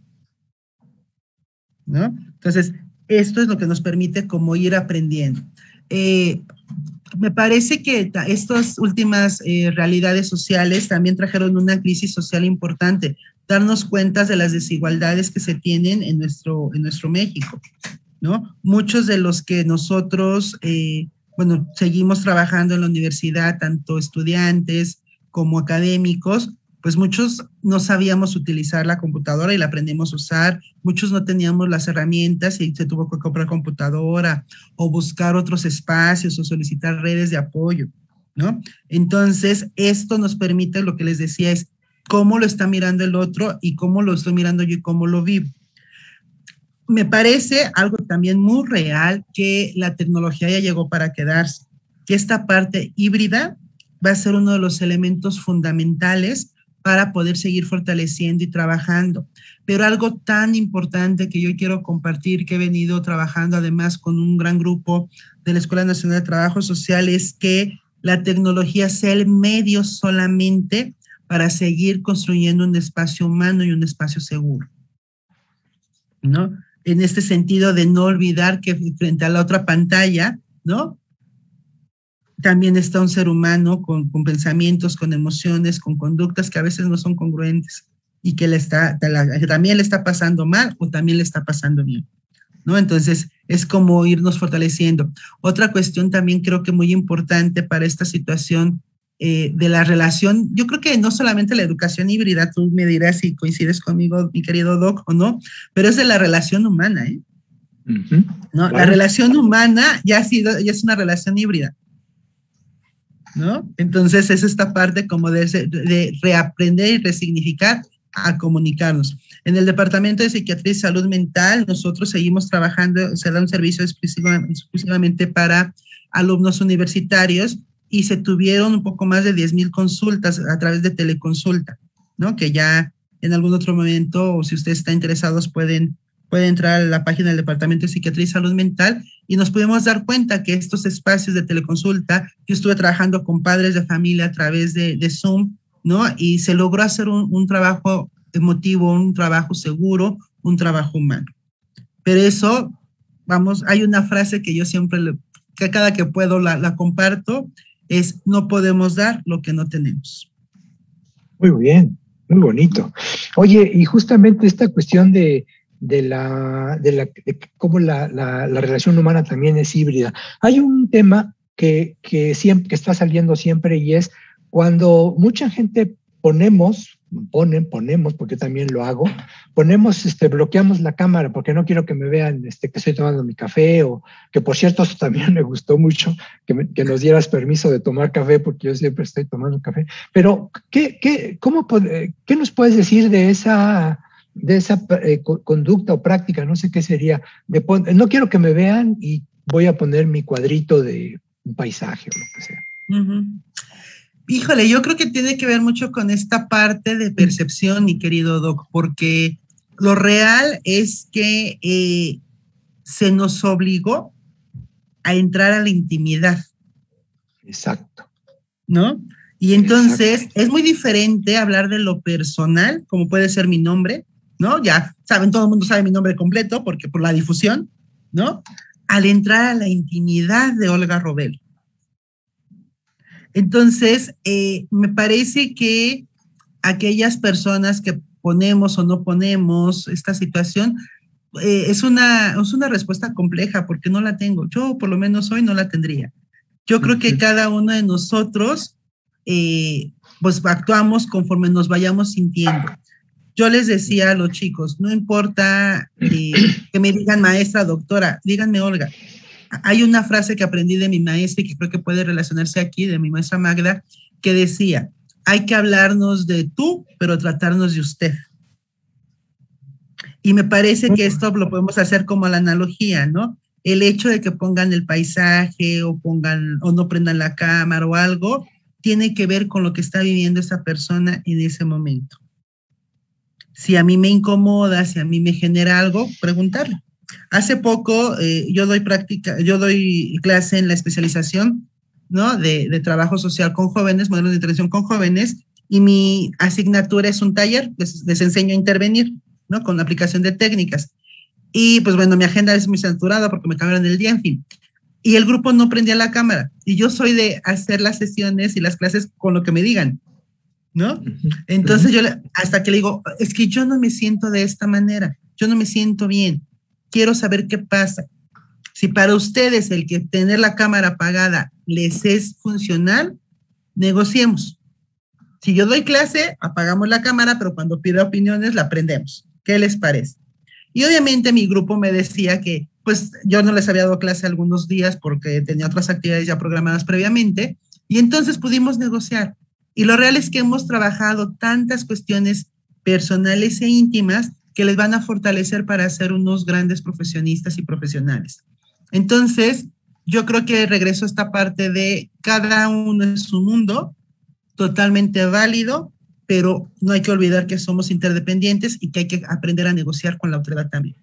¿no? Entonces, esto es lo que nos permite como ir aprendiendo. Me parece que estas últimas realidades sociales también trajeron una crisis social importante, darnos cuenta de las desigualdades que se tienen en nuestro México, ¿no? Muchos de los que nosotros, seguimos trabajando en la universidad, tanto estudiantes como académicos, pues muchos no sabíamos utilizar la computadora y la aprendimos a usar, muchos no teníamos las herramientas y se tuvo que comprar computadora o buscar otros espacios o solicitar redes de apoyo, ¿no? Entonces, esto nos permite, lo que les decía es, cómo lo está mirando el otro y cómo lo estoy mirando yo y cómo lo vivo. Me parece algo también muy real que la tecnología ya llegó para quedarse, que esta parte híbrida va a ser uno de los elementos fundamentales para poder seguir fortaleciendo y trabajando. Pero algo tan importante que yo quiero compartir, que he venido trabajando además con un gran grupo de la Escuela Nacional de Trabajo Social, es que la tecnología sea el medio solamente para seguir construyendo un espacio humano y un espacio seguro, ¿no? En este sentido de no olvidar que frente a la otra pantalla, ¿no?, también está un ser humano con pensamientos, con emociones, con conductas que a veces no son congruentes y que también le está pasando mal o también le está pasando bien, ¿no? Entonces, es como irnos fortaleciendo. Otra cuestión también creo que muy importante para esta situación de la relación, yo creo que no solamente la educación híbrida, tú me dirás si coincides conmigo, mi querido Doc, o no, pero es de la relación humana, ¿eh? Uh-huh. ¿No? Claro. La relación humana ya es una relación híbrida, ¿no? Entonces es esta parte como de reaprender y resignificar a comunicarnos. En el Departamento de Psiquiatría y Salud Mental, nosotros seguimos trabajando, se da un servicio exclusivamente para alumnos universitarios y se tuvieron un poco más de 10,000 consultas a través de teleconsulta, ¿no? Que ya en algún otro momento, o si ustedes están interesados, pueden entrar a la página del Departamento de Psiquiatría y Salud Mental y nos pudimos dar cuenta que estos espacios de teleconsulta, yo estuve trabajando con padres de familia a través de Zoom, ¿no? Y se logró hacer un trabajo emotivo, un trabajo seguro, un trabajo humano. Pero eso, vamos, hay una frase que yo siempre, que cada que puedo la comparto, es: no podemos dar lo que no tenemos. Muy bien, muy bonito. Oye, y justamente esta cuestión de cómo la relación humana también es híbrida. Hay un tema que está saliendo siempre, y es cuando mucha gente ponemos, porque también lo hago, bloqueamos la cámara porque no quiero que me vean que estoy tomando mi café, o que, por cierto, eso también me gustó mucho, que nos dieras permiso de tomar café, porque yo siempre estoy tomando café. Pero, ¿qué nos puedes decir de esa conducta o práctica? No sé qué sería. No quiero que me vean y voy a poner mi cuadrito de un paisaje o lo que sea. Uh-huh. Híjole, yo creo que tiene que ver mucho con esta parte de percepción, mi querido Doc, porque lo real es que se nos obligó a entrar a la intimidad. Exacto. ¿No? Y entonces es muy diferente hablar de lo personal, como puede ser mi nombre, ¿no? Ya saben, todo el mundo sabe mi nombre completo porque por la difusión, ¿no? Al entrar a la intimidad de Olga Robelo. Entonces, me parece que aquellas personas que ponemos o no ponemos esta situación, es una respuesta compleja porque no la tengo. Yo, por lo menos hoy, no la tendría. Yo creo que cada uno de nosotros, pues actuamos conforme nos vayamos sintiendo. Yo les decía a los chicos, no importa que me digan maestra, doctora, díganme Olga. Hay una frase que aprendí de mi maestra y que creo que puede relacionarse aquí, de mi maestra Magda, que decía: hay que hablarnos de tú, pero tratarnos de usted. Y me parece que esto lo podemos hacer como la analogía, ¿no? El hecho de que pongan el paisaje o no prendan la cámara o algo, tiene que ver con lo que está viviendo esa persona en ese momento. Si a mí me incomoda, si a mí me genera algo, preguntarle. Hace poco yo doy clase en la especialización, ¿no? de trabajo social con jóvenes, modelos de intervención con jóvenes, y mi asignatura es un taller, les enseño a intervenir, ¿no? Con la aplicación de técnicas. Y pues bueno, mi agenda es muy saturada porque me cambiaron el día, en fin. Y el grupo no prendía la cámara. Y yo soy de hacer las sesiones y las clases con lo que me digan, ¿no? Entonces yo hasta que le digo, es que yo no me siento de esta manera, yo no me siento bien, quiero saber qué pasa. Si para ustedes el que tener la cámara apagada les es funcional, negociemos. Si yo doy clase, apagamos la cámara, pero cuando pida opiniones la prendemos. ¿Qué les parece? Y obviamente mi grupo me decía que pues yo no les había dado clase algunos días porque tenía otras actividades ya programadas previamente, y entonces pudimos negociar. Y lo real es que hemos trabajado tantas cuestiones personales e íntimas que les van a fortalecer para ser unos grandes profesionistas y profesionales. Entonces, yo creo que regreso a esta parte de cada uno en su mundo, totalmente válido, pero no hay que olvidar que somos interdependientes y que hay que aprender a negociar con la autoridad también.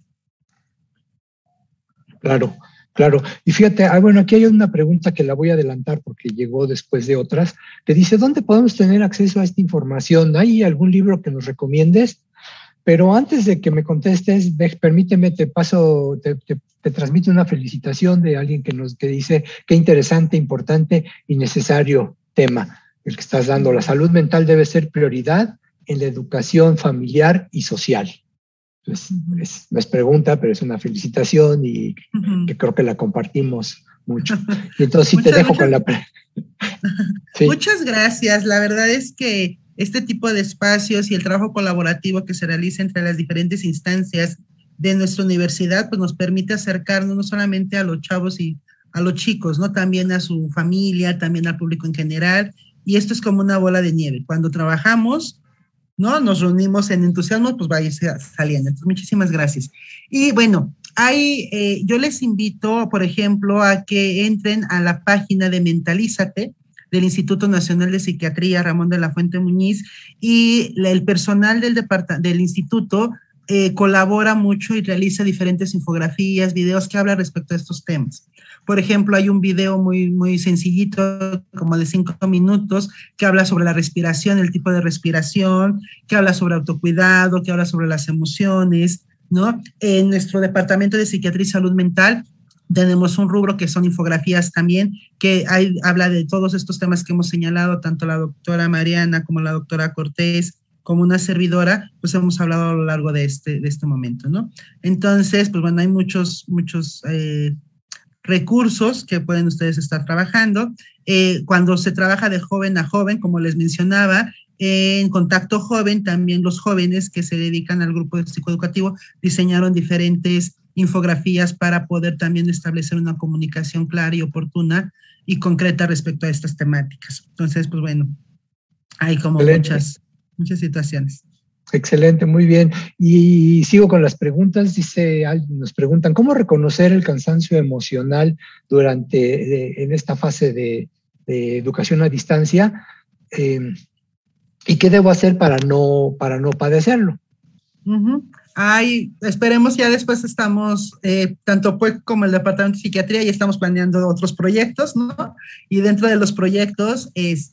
Claro, claro. Y fíjate, bueno, aquí hay una pregunta que la voy a adelantar porque llegó después de otras, que dice, ¿dónde podemos tener acceso a esta información? ¿Hay algún libro que nos recomiendes? Pero antes de que me contestes, permíteme, te transmito una felicitación de alguien que dice qué interesante, importante y necesario tema el que estás dando. La salud mental debe ser prioridad en la educación familiar y social. Entonces, no es pregunta, pero es una felicitación y que creo que la compartimos mucho. Y entonces sí te dejo con la sí. Muchas gracias. La verdad es que este tipo de espacios y el trabajo colaborativo que se realiza entre las diferentes instancias de nuestra universidad, pues nos permite acercarnos no solamente a los chavos y a los chicos, ¿no? También a su familia, también al público en general. Y esto es como una bola de nieve. Cuando trabajamos, ¿no? Nos reunimos en entusiasmo, pues va a ir saliendo. Entonces, muchísimas gracias. Y bueno, yo les invito, por ejemplo, a que entren a la página de Mentalízate del Instituto Nacional de Psiquiatría Ramón de la Fuente Muñiz, y el personal del instituto colabora mucho y realiza diferentes infografías, videos que hablan respecto a estos temas. Por ejemplo, hay un video muy, muy sencillito, como de 5 minutos, que habla sobre la respiración, el tipo de respiración, que habla sobre autocuidado, que habla sobre las emociones, ¿no? En nuestro departamento de Psiquiatría y Salud Mental tenemos un rubro que son infografías también, que habla de todos estos temas que hemos señalado, tanto la doctora Mariana como la doctora Cortés, como una servidora, pues hemos hablado a lo largo de este momento, ¿no? Entonces, pues bueno, hay muchos recursos que pueden ustedes estar trabajando. Cuando se trabaja de joven a joven, como les mencionaba, en Contacto Joven, también los jóvenes que se dedican al grupo psicoeducativo diseñaron diferentes infografías para poder también establecer una comunicación clara y oportuna y concreta respecto a estas temáticas. Entonces, pues bueno, hay como muchas situaciones. Excelente, muy bien. Y sigo con las preguntas. Nos preguntan, ¿cómo reconocer el cansancio emocional en esta fase de educación a distancia? ¿Y qué debo hacer para no padecerlo? Esperemos ya después estamos, tanto PUEC como el Departamento de Psiquiatría, y estamos planeando otros proyectos, ¿no? Y dentro de los proyectos,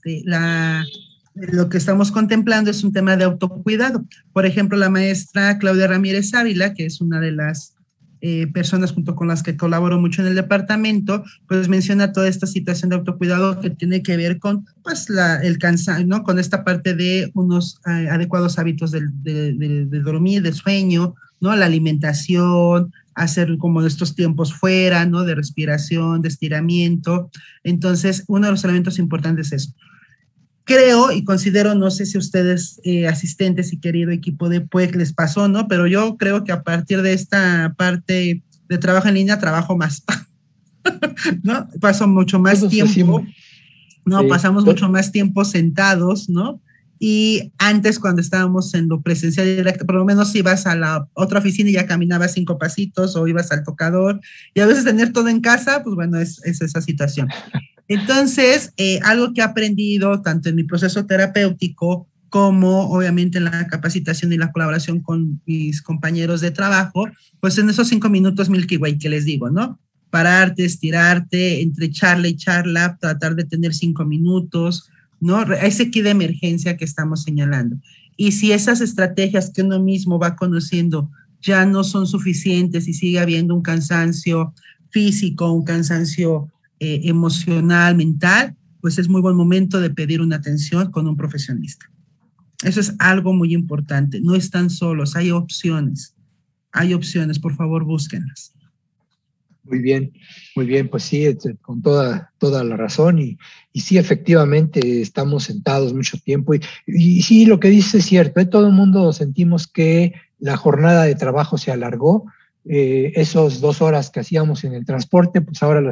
lo que estamos contemplando es un tema de autocuidado. Por ejemplo, la maestra Claudia Ramírez Ávila, que es una de las personas junto con las que colaboro mucho en el departamento, pues menciona toda esta situación de autocuidado que tiene que ver con pues el cansancio, ¿no? Con esta parte de unos adecuados hábitos de dormir, de sueño, ¿no? La alimentación, hacer como estos tiempos fuera, ¿no? De respiración, de estiramiento. Entonces, uno de los elementos importantes es eso. Creo y considero, no sé si ustedes asistentes y querido equipo de PUEC les pasó, ¿no? Pero yo creo que a partir de esta parte de trabajo en línea, trabajo más, ¿no? Paso mucho más tiempo, ¿no? Sí. Pasamos mucho más tiempo sentados, ¿no? Y antes, cuando estábamos en lo presencial directo, por lo menos ibas a la otra oficina y ya caminabas 5 pasitos o ibas al tocador, y a veces tener todo en casa, pues bueno, es esa situación. Entonces, algo que he aprendido tanto en mi proceso terapéutico como obviamente en la capacitación y la colaboración con mis compañeros de trabajo, pues en esos 5 minutos Milky Way que les digo, ¿no? Pararte, estirarte, entre charla y charla, tratar de tener 5 minutos, ¿no? Ese kit de emergencia que estamos señalando. Y si esas estrategias que uno mismo va conociendo ya no son suficientes y sigue habiendo un cansancio físico, un cansancio emocional, mental, pues es muy buen momento de pedir una atención con un profesionista. Eso es algo muy importante. No están solos, hay opciones, por favor, búsquenlas. Muy bien, pues sí, con toda la razón y sí, efectivamente estamos sentados mucho tiempo y sí, lo que dice es cierto, todo el mundo sentimos que la jornada de trabajo se alargó, esos 2 horas que hacíamos en el transporte, pues ahora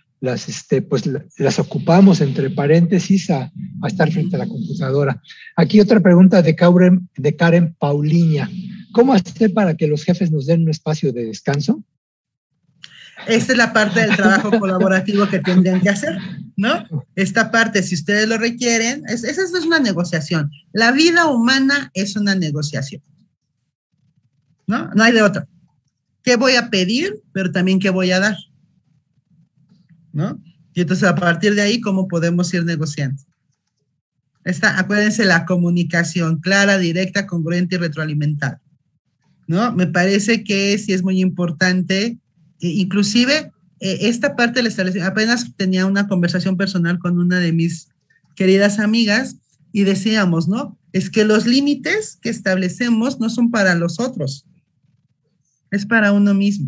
las ocupamos entre paréntesis a estar frente a la computadora. Aquí otra pregunta de Karen Pauliña. ¿Cómo hacer para que los jefes nos den un espacio de descanso? Esta es la parte del trabajo colaborativo que tendrían que hacer. ¿no? Esta parte, si ustedes lo requieren, esa es una negociación. La vida humana es una negociación, ¿no? No hay de otra. ¿Qué voy a pedir? Pero también ¿qué voy a dar? ¿No? Y entonces a partir de ahí, ¿cómo podemos ir negociando? Acuérdense, la comunicación clara, directa, congruente y retroalimentada, ¿no? Me parece que sí es muy importante, inclusive esta parte del establecimiento. Apenas tenía una conversación personal con una de mis queridas amigas y decíamos, ¿no? Es que los límites que establecemos no son para los otros, es para uno mismo.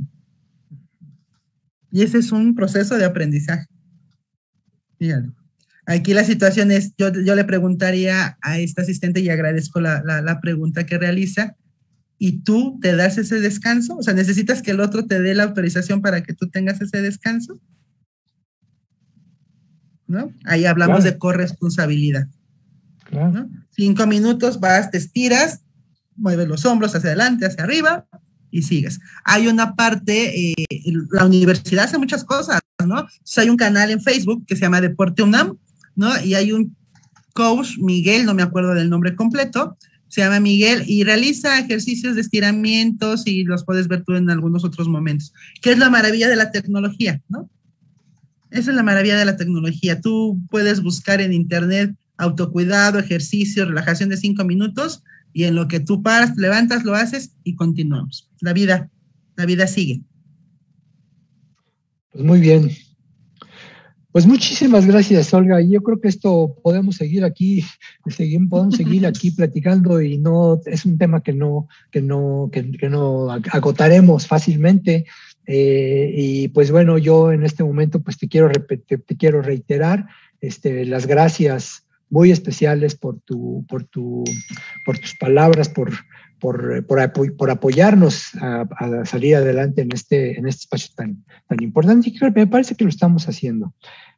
Y ese es un proceso de aprendizaje. Fíjate. Aquí la situación es, yo le preguntaría a esta asistente, y agradezco la pregunta que realiza, ¿y tú te das ese descanso? O sea, ¿necesitas que el otro te dé la autorización para que tú tengas ese descanso? ¿No? Ahí hablamos de corresponsabilidad. Claro. ¿No? 5 minutos, vas, te estiras, mueves los hombros hacia adelante, hacia arriba, y sigues. Hay una parte, la universidad hace muchas cosas, ¿no? Entonces hay un canal en Facebook que se llama Deporte UNAM, ¿no? Y hay un coach, Miguel, no me acuerdo del nombre completo, se llama Miguel, y realiza ejercicios de estiramientos y los puedes ver tú en algunos otros momentos. ¿Qué es la maravilla de la tecnología, no? Esa es la maravilla de la tecnología. Tú puedes buscar en internet autocuidado, ejercicio, relajación de 5 minutos, y en lo que tú paras, te levantas, lo haces y continuamos. La vida sigue. Pues muy bien. Pues muchísimas gracias, Olga. Yo creo que esto podemos seguir aquí platicando, y no es un tema que no agotaremos fácilmente. Y pues bueno, yo en este momento pues te quiero reiterar las gracias muy especiales por tus palabras, por apoyarnos a salir adelante en este espacio tan importante, y creo que me parece que lo estamos haciendo.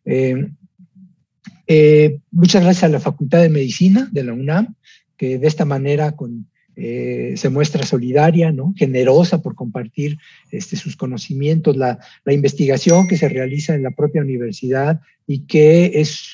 Muchas gracias a la Facultad de Medicina de la UNAM, que de esta manera se muestra solidaria, ¿no? Generosa por compartir sus conocimientos, la investigación que se realiza en la propia universidad, y que es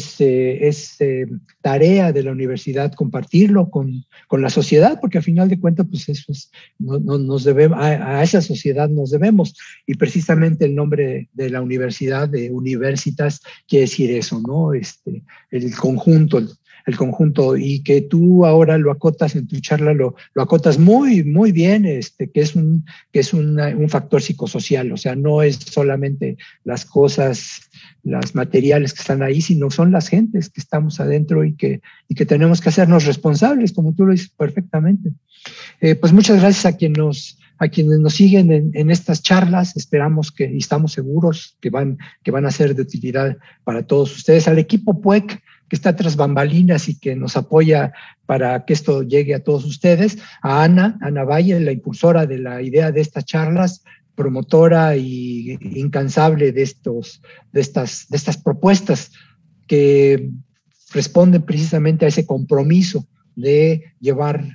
tarea de la universidad compartirlo con la sociedad, porque al final de cuentas pues eso es, nos debemos, a esa sociedad nos debemos, y precisamente el nombre de la universidad, de Universitas, quiere decir eso, ¿no? El conjunto, y que tú ahora lo acotas en tu charla, lo acotas muy, muy bien, que es un factor psicosocial. O sea, no es solamente las cosas, las materiales que están ahí, sino son las gentes que estamos adentro y que tenemos que hacernos responsables, como tú lo dices perfectamente. Pues muchas gracias a quienes nos siguen en estas charlas. Esperamos y estamos seguros que van a ser de utilidad para todos ustedes. Al equipo PUEC, que está tras bambalinas y que nos apoya para que esto llegue a todos ustedes, a Ana Valle, la impulsora de la idea de estas charlas, promotora y incansable de estas propuestas que responden precisamente a ese compromiso de llevar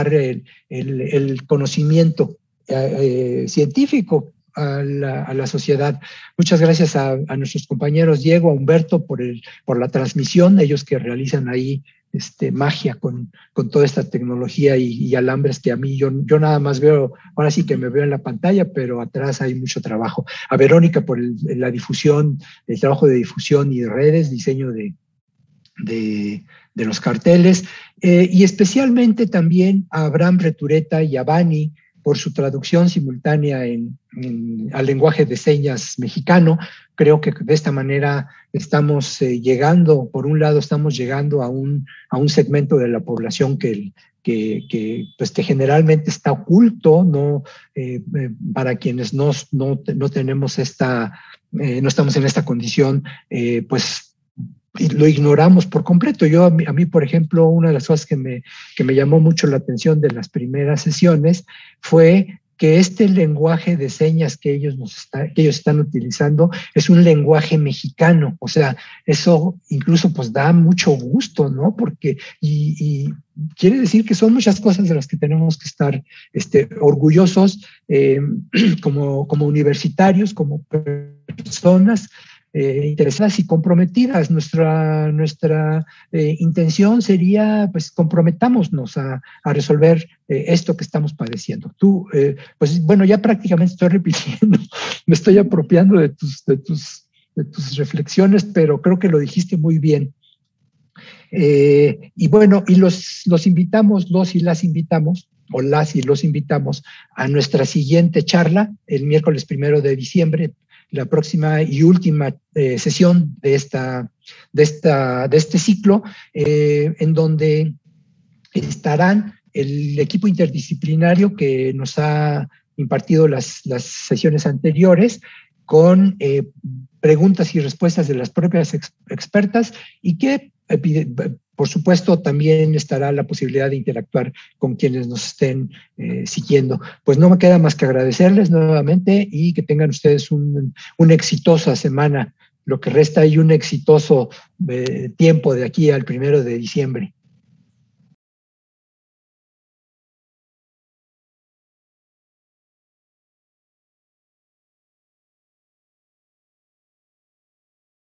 el conocimiento científico a la sociedad. Muchas gracias a nuestros compañeros Diego, a Humberto por la transmisión, ellos que realizan ahí magia con toda esta tecnología y alambres que a mí yo nada más veo, ahora sí que me veo en la pantalla, pero atrás hay mucho trabajo. A Verónica por la difusión, el trabajo de difusión y de redes, diseño de los carteles, y especialmente también a Abraham Retureta y a Bani por su traducción simultánea al lenguaje de señas mexicano. Creo que de esta manera estamos llegando, por un lado estamos llegando a un segmento de la población que generalmente está oculto, ¿no? Para quienes no tenemos no estamos en esta condición, pues lo ignoramos por completo. A mí, por ejemplo, una de las cosas que me llamó mucho la atención de las primeras sesiones fue que este lenguaje de señas que ellos están utilizando es un lenguaje mexicano. O sea, eso incluso pues da mucho gusto, ¿no? Porque y quiere decir que son muchas cosas de las que tenemos que estar orgullosos como universitarios, como personas, interesadas y comprometidas. Nuestra intención sería, pues, comprometámonos a resolver esto que estamos padeciendo. Tú, pues, bueno, ya prácticamente estoy repitiendo, me estoy apropiando de tus reflexiones, pero creo que lo dijiste muy bien. Y bueno, y los invitamos, los y las invitamos, o las y los invitamos a nuestra siguiente charla el miércoles 1 de diciembre, la próxima y última sesión de este ciclo, en donde estarán el equipo interdisciplinario que nos ha impartido las sesiones anteriores, con preguntas y respuestas de las propias expertas, y que, por supuesto, también estará la posibilidad de interactuar con quienes nos estén siguiendo. Pues no me queda más que agradecerles nuevamente y que tengan ustedes una exitosa semana, lo que resta, y un exitoso tiempo de aquí al 1 de diciembre.